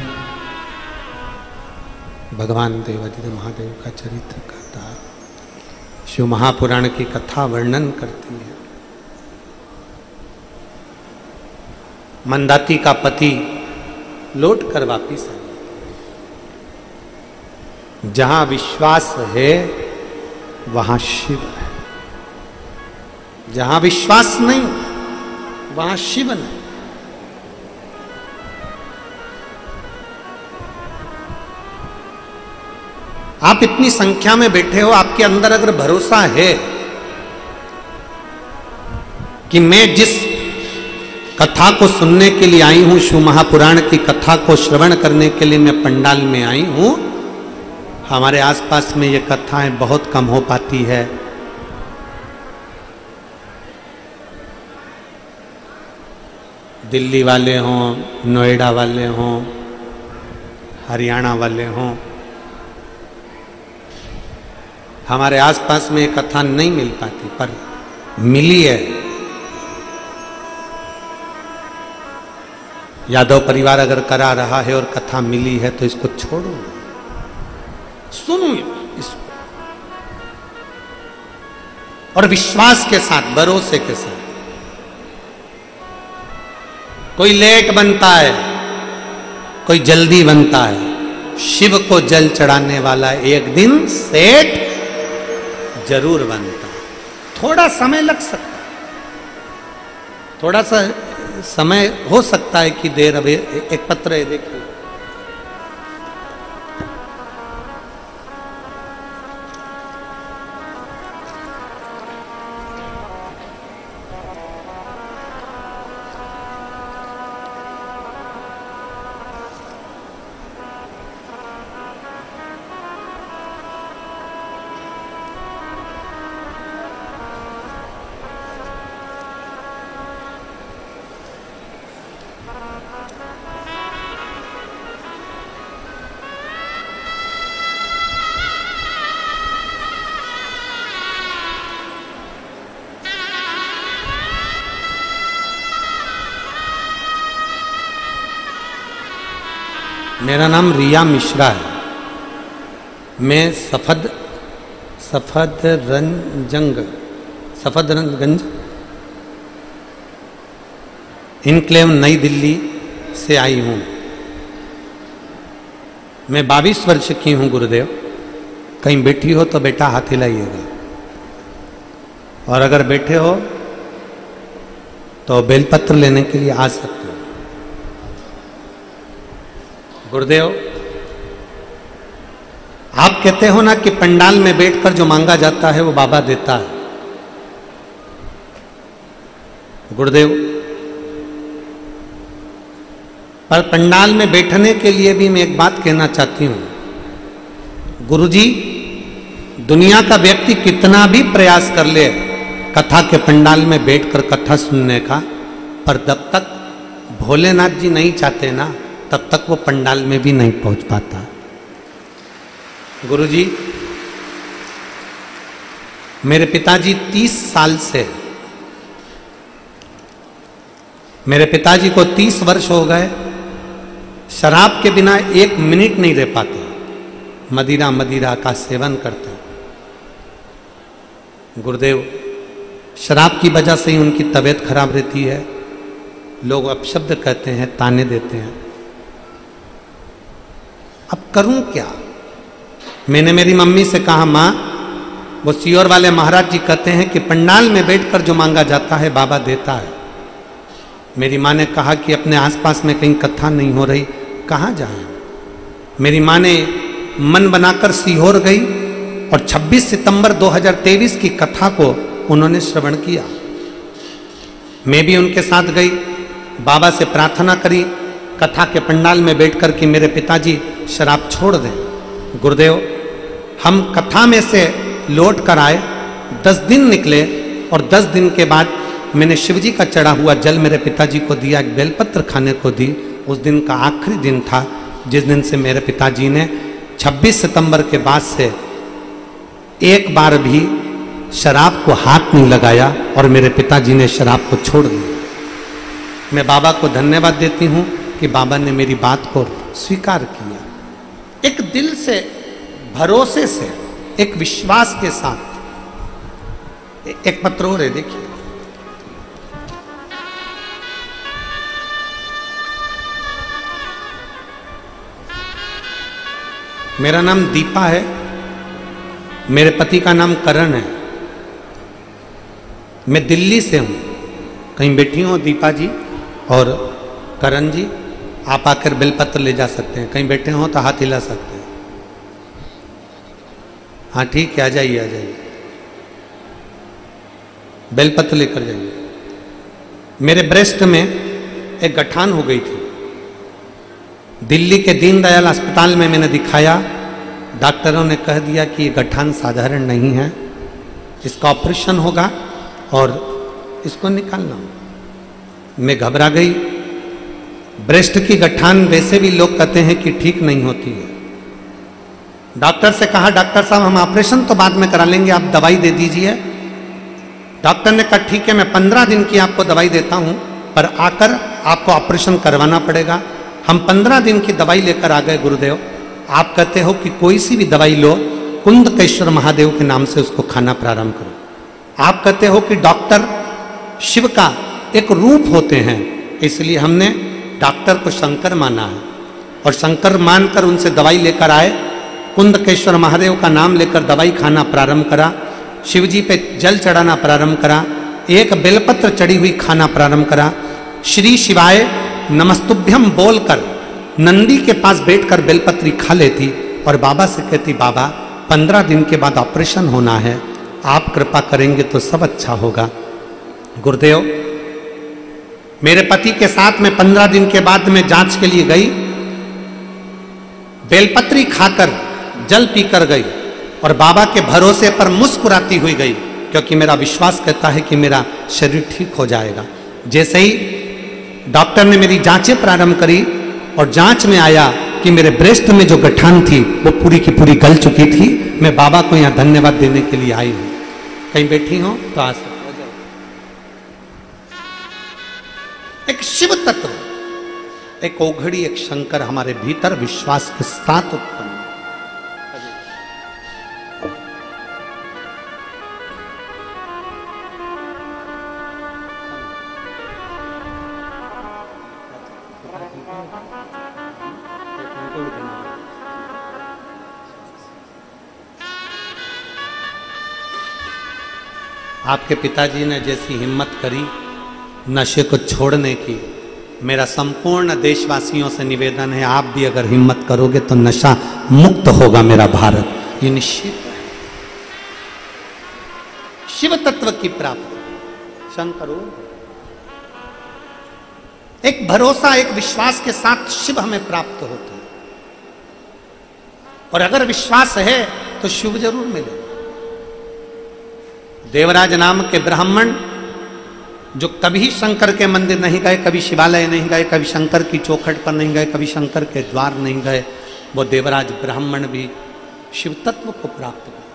भगवान देवादिदेव महादेव का चरित्र कहता है, शिव महापुराण की कथा वर्णन करती है। मंदाती का पति लौट कर वापिस आया। जहां विश्वास है वहां शिव है, जहां विश्वास नहीं वहां शिव नहीं। आप इतनी संख्या में बैठे हो, आपके अंदर अगर भरोसा है कि मैं जिस कथा को सुनने के लिए आई हूं, शिव महापुराण की कथा को श्रवण करने के लिए मैं पंडाल में आई हूं। हमारे आसपास में ये कथाएं बहुत कम हो पाती है। दिल्ली वाले हों, नोएडा वाले हों, हरियाणा वाले हों, हमारे आसपास में ये कथा नहीं मिल पाती, पर मिली है। यादव परिवार अगर करा रहा है और कथा मिली है तो इसको छोड़ो, सुनो इसको, और विश्वास के साथ, भरोसे के साथ। कोई लेट बनता है, कोई जल्दी बनता है। शिव को जल चढ़ाने वाला एक दिन सेठ जरूर बनता है। थोड़ा समय लग सकता है, थोड़ा सा समय हो सकता है कि देर। अभी एक पत्र है, देखिए, मेरा नाम रिया मिश्रा है। मैं सफद सफद रंजंग सफदरगंज इनक्लेव नई दिल्ली से आई हूँ। मैं बाईस वर्ष की हूँ गुरुदेव। कहीं बैठी हो तो बेटा हाथ हिलाइएगा, और अगर बैठे हो तो बेलपत्र लेने के लिए आ सकते हो। गुरुदेव, आप कहते हो ना कि पंडाल में बैठकर जो मांगा जाता है वो बाबा देता है। गुरुदेव, पर पंडाल में बैठने के लिए भी मैं एक बात कहना चाहती हूं। गुरुजी, दुनिया का व्यक्ति कितना भी प्रयास कर ले कथा के पंडाल में बैठकर कथा सुनने का, पर जब तक भोलेनाथ जी नहीं चाहते ना, तब तक वो पंडाल में भी नहीं पहुंच पाता। गुरुजी, मेरे पिताजी तीस साल से मेरे पिताजी को तीस वर्ष हो गए, शराब के बिना एक मिनट नहीं रह पाते। मदिरा मदिरा का सेवन करते। गुरुदेव, शराब की वजह से ही उनकी तबीयत खराब रहती है। लोग अपशब्द कहते हैं, ताने देते हैं। अब करूं क्या? मैंने मेरी मम्मी से कहा, माँ, वो सीहोर वाले महाराज जी कहते हैं कि पंडाल में बैठकर जो मांगा जाता है बाबा देता है। मेरी माँ ने कहा कि अपने आसपास में कहीं कथा नहीं हो रही, कहाँ जाएं? मेरी माँ ने मन बनाकर सीहोर गई और छब्बीस सितंबर दो हज़ार तेईस की कथा को उन्होंने श्रवण किया। मैं भी उनके साथ गई, बाबा से प्रार्थना करी कथा के पंडाल में बैठकर कि मेरे पिताजी शराब छोड़ दें। गुरुदेव, हम कथा में से लौट कर आए, दस दिन निकले, और दस दिन के बाद मैंने शिवजी का चढ़ा हुआ जल मेरे पिताजी को दिया, एक बेलपत्र खाने को दी। उस दिन का आखिरी दिन था जिस दिन से मेरे पिताजी ने छब्बीस सितंबर के बाद से एक बार भी शराब को हाथ नहीं लगाया, और मेरे पिताजी ने शराब को छोड़ दिया। मैं बाबा को धन्यवाद देती हूँ कि बाबा ने मेरी बात को स्वीकार किया। एक दिल से, भरोसे से, एक विश्वास के साथ। एक पत्र और है, देखिए। मेरा नाम दीपा है, मेरे पति का नाम करण है। मैं दिल्ली से हूं। कहीं बैठी हूं दीपा जी और करण जी, आप आकर बेलपत्र ले जा सकते हैं। कहीं बैठे हो तो हाथ हिला सकते हैं। हाँ ठीक है, आ जाइए आ जाइए, बेलपत्र लेकर जाइए। मेरे ब्रेस्ट में एक गठान हो गई थी। दिल्ली के दीनदयाल अस्पताल में मैंने दिखाया, डॉक्टरों ने कह दिया कि ये गठान साधारण नहीं है, इसका ऑपरेशन होगा और इसको निकालना होगा। मैं घबरा गई। ब्रेस्ट की गठान वैसे भी लोग कहते हैं कि ठीक नहीं होती है। डॉक्टर से कहा, डॉक्टर साहब हम ऑपरेशन तो बाद में करा लेंगे, आप दवाई दे दीजिए। डॉक्टर ने कहा ठीक है, मैं पंद्रह दिन की आपको दवाई देता हूं, पर आकर आपको ऑपरेशन करवाना पड़ेगा। हम पंद्रह दिन की दवाई लेकर आ गए गुरुदेव। आप कहते हो कि कोई सी भी दवाई लो, कुंदकेश्वर महादेव के नाम से उसको खाना प्रारंभ करो। आप कहते हो कि डॉक्टर शिव का एक रूप होते हैं, इसलिए हमने डॉक्टर को शंकर माना है और शंकर मानकर उनसे दवाई लेकर आए। कुंदकेश्वर महादेव का नाम लेकर दवाई खाना प्रारंभ करा, शिव जी पे जल चढ़ाना प्रारंभ करा, एक बेलपत्र चढ़ी हुई खाना प्रारंभ करा, श्री शिवाय नमस्तुभ्यम बोलकर नंदी के पास बैठकर बेलपत्री खा लेती और बाबा से कहती, बाबा पंद्रह दिन के बाद ऑपरेशन होना है, आप कृपा करेंगे तो सब अच्छा होगा। गुरुदेव, मेरे पति के साथ में पंद्रह दिन के बाद में जांच के लिए गई, बेलपत्री खाकर जल पीकर गई और बाबा के भरोसे पर मुस्कुराती हुई गई, क्योंकि मेरा विश्वास कहता है कि मेरा शरीर ठीक हो जाएगा। जैसे ही डॉक्टर ने मेरी जांचें प्रारंभ करी और जांच में आया कि मेरे ब्रेस्ट में जो गठान थी वो पूरी की पूरी गल चुकी थी। मैं बाबा को यहाँ धन्यवाद देने के लिए आई हूँ। कहीं बैठी हो तो आ सकते। एक शिव तत्व, एक ओघड़ी, एक शंकर हमारे भीतर विश्वास के साथ उत्पन्न। आपके पिताजी ने जैसी हिम्मत करी नशे को छोड़ने की, मेरा संपूर्ण देशवासियों से निवेदन है, आप भी अगर हिम्मत करोगे तो नशा मुक्त होगा मेरा भारत, ये निश्चित है। शिव तत्व की प्राप्ति, शंकरो, एक भरोसा, एक विश्वास के साथ शिव हमें प्राप्त होते हैं। और अगर विश्वास है तो शिव जरूर मिलेगा। देवराज नाम के ब्राह्मण जो कभी शंकर के मंदिर नहीं गए, कभी शिवालय नहीं गए, कभी शंकर की चौखट पर नहीं गए, कभी शंकर के द्वार नहीं गए, वो देवराज ब्राह्मण भी शिव तत्व को प्राप्त कर।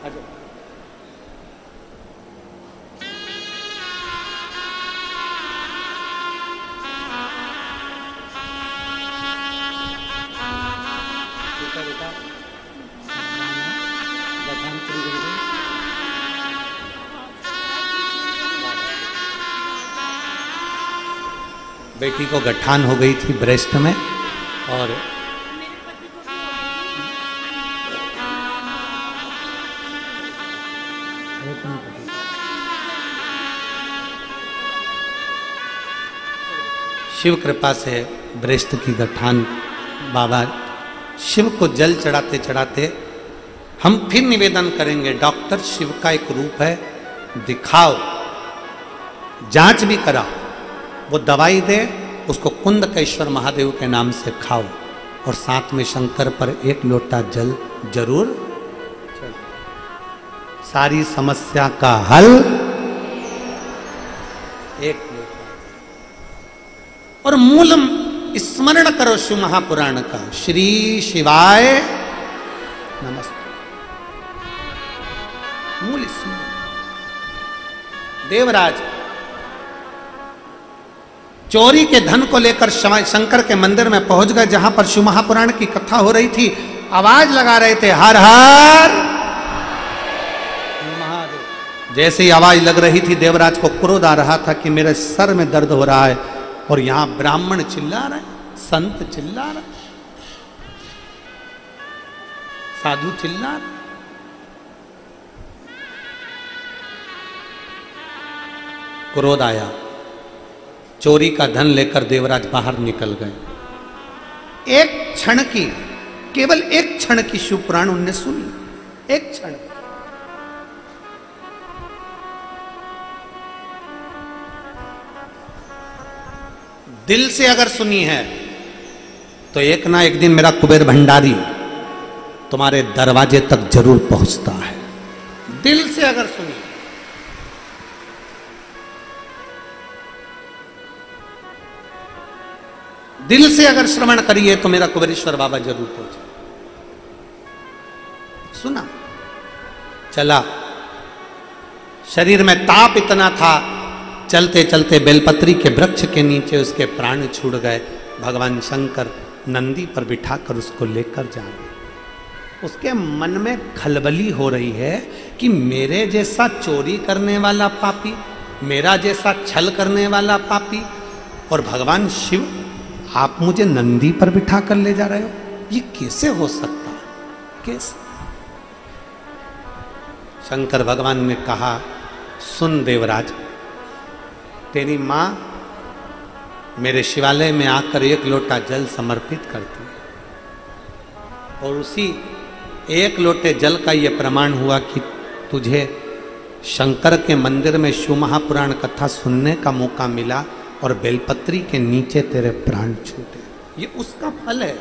बेटी को गठान हो गई थी ब्रेस्ट में और शिव कृपा से ब्रेस्ट की गठान, बाबा शिव को जल चढ़ाते चढ़ाते हम फिर निवेदन करेंगे, डॉक्टर शिव का एक रूप है, दिखाओ, जांच भी कराओ, वो दवाई दे, उसको कुंदकेश्वर महादेव के नाम से खाओ और साथ में शंकर पर एक लोटा जल जरूर। सारी समस्या का हल एक लोटा। और मूलम स्मरण करो शिव महापुराण का, श्री शिवाय नमस्ते। मूल स्मरण। देवराज चोरी के धन को लेकर शंकर के मंदिर में पहुंच गए, जहां पर शिव महापुराण की कथा हो रही थी। आवाज लगा रहे थे, हर हर महादेव। जैसे ही आवाज लग रही थी, देवराज को क्रोध आ रहा था कि मेरे सर में दर्द हो रहा है, और यहां ब्राह्मण चिल्ला रहे, संत चिल्ला रहे, साधु चिल्ला रहे। क्रोध आया, चोरी का धन लेकर देवराज बाहर निकल गए। एक क्षण की, केवल एक क्षण की शिव पुराण उनने सुनी, एक क्षण। दिल से अगर सुनी है तो एक ना एक दिन मेरा कुबेर भंडारी तुम्हारे दरवाजे तक जरूर पहुंचता है। दिल से अगर सुनी, दिल से अगर श्रवण करिए तो मेरा कुबेरेश्वर बाबा जरूर पहुंचे। सुना, चला, शरीर में ताप इतना था, चलते चलते बेलपत्री के वृक्ष के नीचे उसके प्राण छूट गए। भगवान शंकर नंदी पर बिठाकर उसको लेकर जा रहे। उसके मन में खलबली हो रही है कि मेरे जैसा चोरी करने वाला पापी, मेरा जैसा छल करने वाला पापी, और भगवान शिव आप मुझे नंदी पर बिठा कर ले जा रहे हो, ये कैसे हो सकता है? कैसे? शंकर भगवान ने कहा, सुन देवराज, तेरी मां मेरे शिवालय में आकर एक लोटा जल समर्पित करती है, और उसी एक लोटे जल का यह प्रमाण हुआ कि तुझे शंकर के मंदिर में शिव महापुराण कथा सुनने का मौका मिला और बेलपत्री के नीचे तेरे प्राण छूटे। ये उसका फल है।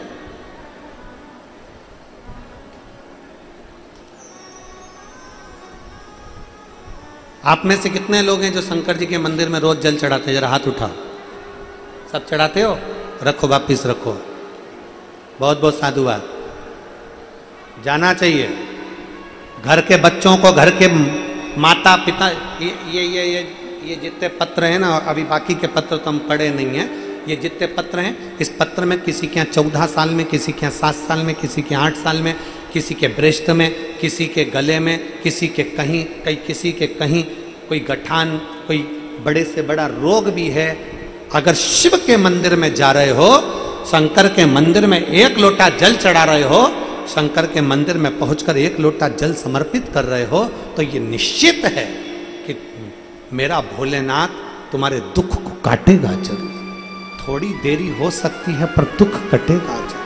आप में से कितने लोग हैं जो शंकर जी के मंदिर में रोज जल चढ़ाते हैं? जरा हाथ उठाओ। सब चढ़ाते हो? रखो, वापिस रखो। बहुत बहुत साधुवाद। जाना चाहिए। घर के बच्चों को, घर के माता पिता, ये ये ये ये ये जितने पत्र हैं ना, अभी बाकी के पत्र तो हम पढ़े नहीं हैं, ये जितने पत्र हैं, इस पत्र में किसी के यहाँ चौदह साल में, किसी के यहाँ सात साल में, किसी के आठ साल में, किसी के ब्रेस्ट में, किसी के गले में, किसी के कहीं कहीं किसी के कहीं कोई गठान, कोई बड़े से बड़ा रोग भी है। अगर शिव के मंदिर में जा रहे हो, शंकर के मंदिर में एक लोटा जल चढ़ा रहे हो, शंकर के मंदिर में पहुंचकर एक लोटा जल समर्पित कर रहे हो, तो ये निश्चित है कि मेरा भोलेनाथ तुम्हारे दुख को काटेगा जरूर। थोड़ी देरी हो सकती है पर दुख कटेगा जरूर।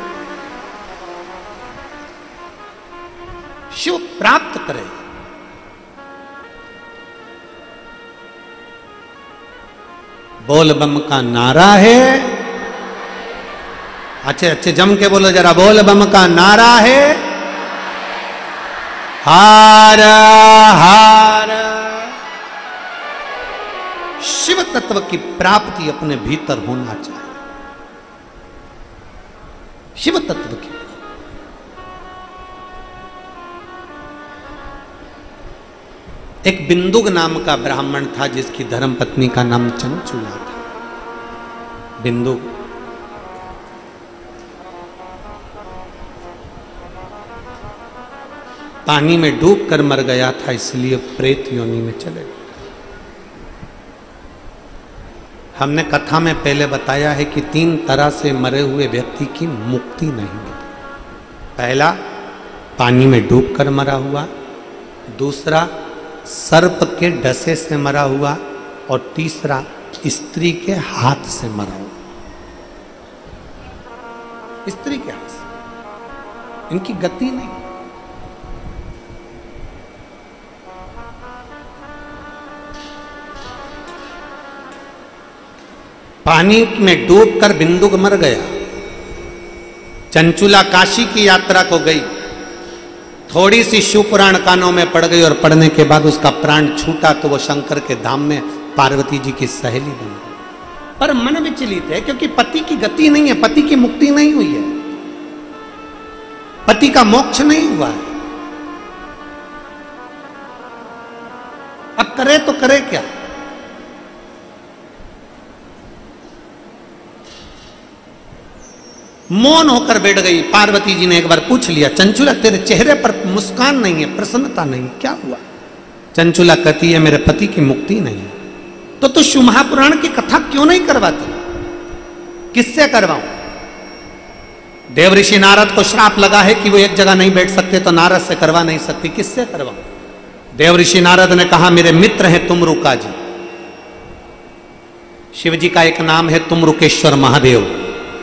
शिव प्राप्त करे। बोल बम का नारा है। अच्छे अच्छे जम के बोलो जरा, बोल बम का नारा है। हार हार। शिव तत्व की प्राप्ति अपने भीतर होना चाहिए। शिव तत्व की। एक बिंदुक नाम का ब्राह्मण था जिसकी धर्मपत्नी का नाम चंचुला था। बिंदुक पानी में डूब कर मर गया था, इसलिए प्रेत योनि में चले गए। हमने कथा में पहले बताया है कि तीन तरह से मरे हुए व्यक्ति की मुक्ति नहीं होती। पहला, पानी में डूबकर मरा हुआ। दूसरा, सर्प के डसे से मरा हुआ। और तीसरा, स्त्री के हाथ से मरा हुआ। स्त्री के हाथ से, इनकी गति नहीं। पानी में डूबकर बिंदुक मर गया। चंचुला काशी की यात्रा को गई, थोड़ी सी शिव पुराण कानों में पड़ गई और पढ़ने के बाद उसका प्राण छूटा तो वो शंकर के धाम में पार्वती जी की सहेली बन गई। पर मन विचलित है क्योंकि पति की गति नहीं है, पति की मुक्ति नहीं हुई है, पति का मोक्ष नहीं हुआ है। अब करे तो करे क्या? मौन होकर बैठ गई। पार्वती जी ने एक बार पूछ लिया, चंचुला तेरे चेहरे पर मुस्कान नहीं है, प्रसन्नता नहीं, क्या हुआ? चंचुला कहती है मेरे पति की मुक्ति नहीं है। तो तू शिव महापुराण की कथा क्यों नहीं करवाती? किससे करवाऊं? देव ऋषि नारद को श्राप लगा है कि वो एक जगह नहीं बैठ सकते, तो नारद से करवा नहीं सकती, किससे करवाऊं? देव ऋषि नारद ने कहा मेरे मित्र हैं तुमरुका जी। शिव जी का एक नाम है तुमरुकेश्वर महादेव।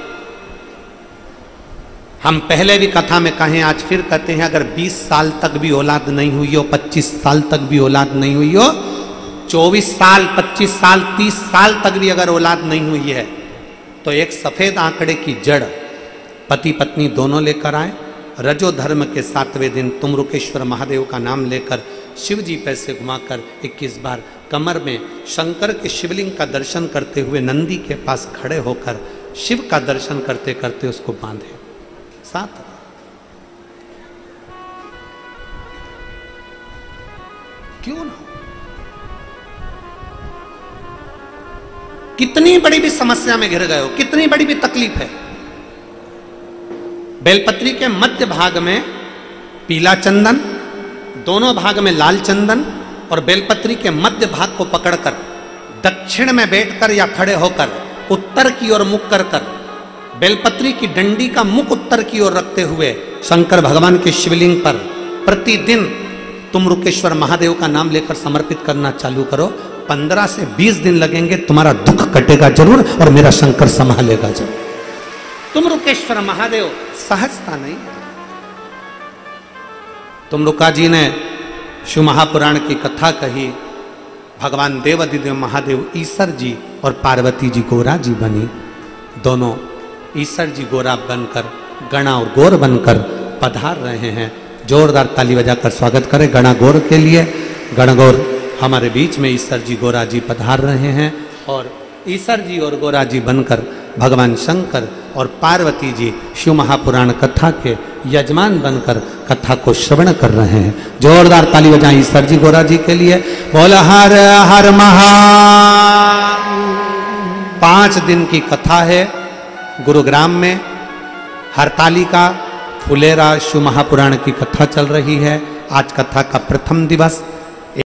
हम पहले भी कथा में कहें, आज फिर कहते हैं, अगर बीस साल तक भी औलाद नहीं हुई हो, पच्चीस साल तक भी औलाद नहीं हुई हो, चौबीस साल, पच्चीस साल, तीस साल तक भी अगर औलाद नहीं हुई है, तो एक सफेद आंकड़े की जड़ पति पत्नी दोनों लेकर आए। रजो धर्म के सातवें दिन तुमरुकेश्वर महादेव का नाम लेकर शिव जी पे से घुमाकर इक्कीस बार कमर में शंकर के शिवलिंग का दर्शन करते हुए नंदी के पास खड़े होकर शिव का दर्शन करते करते उसको बांधे। सात क्यों ना? कितनी बड़ी भी समस्या में घिर गए हो, कितनी बड़ी भी तकलीफ है, बेलपत्री के मध्य भाग में पीला चंदन, दोनों भाग में लाल चंदन और बेलपत्री के मध्य भाग को पकड़कर दक्षिण में बैठकर या खड़े होकर उत्तर की ओर मुख कर कर बेलपत्री की डंडी का मुख उत्तर की ओर रखते हुए शंकर भगवान के शिवलिंग पर प्रतिदिन तुमरुकेश्वर महादेव का नाम लेकर समर्पित करना चालू करो। पंद्रह से बीस दिन लगेंगे, तुम्हारा दुख कटेगा जरूर और मेरा शंकर संभालेगा जरूर। तुमरुकेश्वर महादेव सहजता नहीं। तुमरुका जी ने शिव महापुराण की कथा कही, भगवान देवादिदेव महादेव ईश्वर जी और पार्वती जी गोरा जी बनी। दोनों ईश्वर जी गोरा बनकर गणा और गौर बनकर पधार रहे हैं। जोरदार ताली बजाकर स्वागत करें गणा गौर के लिए। गणगौर हमारे बीच में ईश्वर जी गोरा जी पधार रहे हैं और ईश्वर जी और गोरा जी बनकर भगवान शंकर और पार्वती जी शिव महापुराण कथा के यजमान बनकर कथा को श्रवण कर रहे हैं। जोरदार ताली बजाएं ईश्वर जी गोरा जी के लिए। बोला हर हर महा। पांच दिन की कथा है गुरुग्राम में। हरतालिका फुलेरा शिव महापुराण की कथा चल रही है। आज कथा का प्रथम दिवस।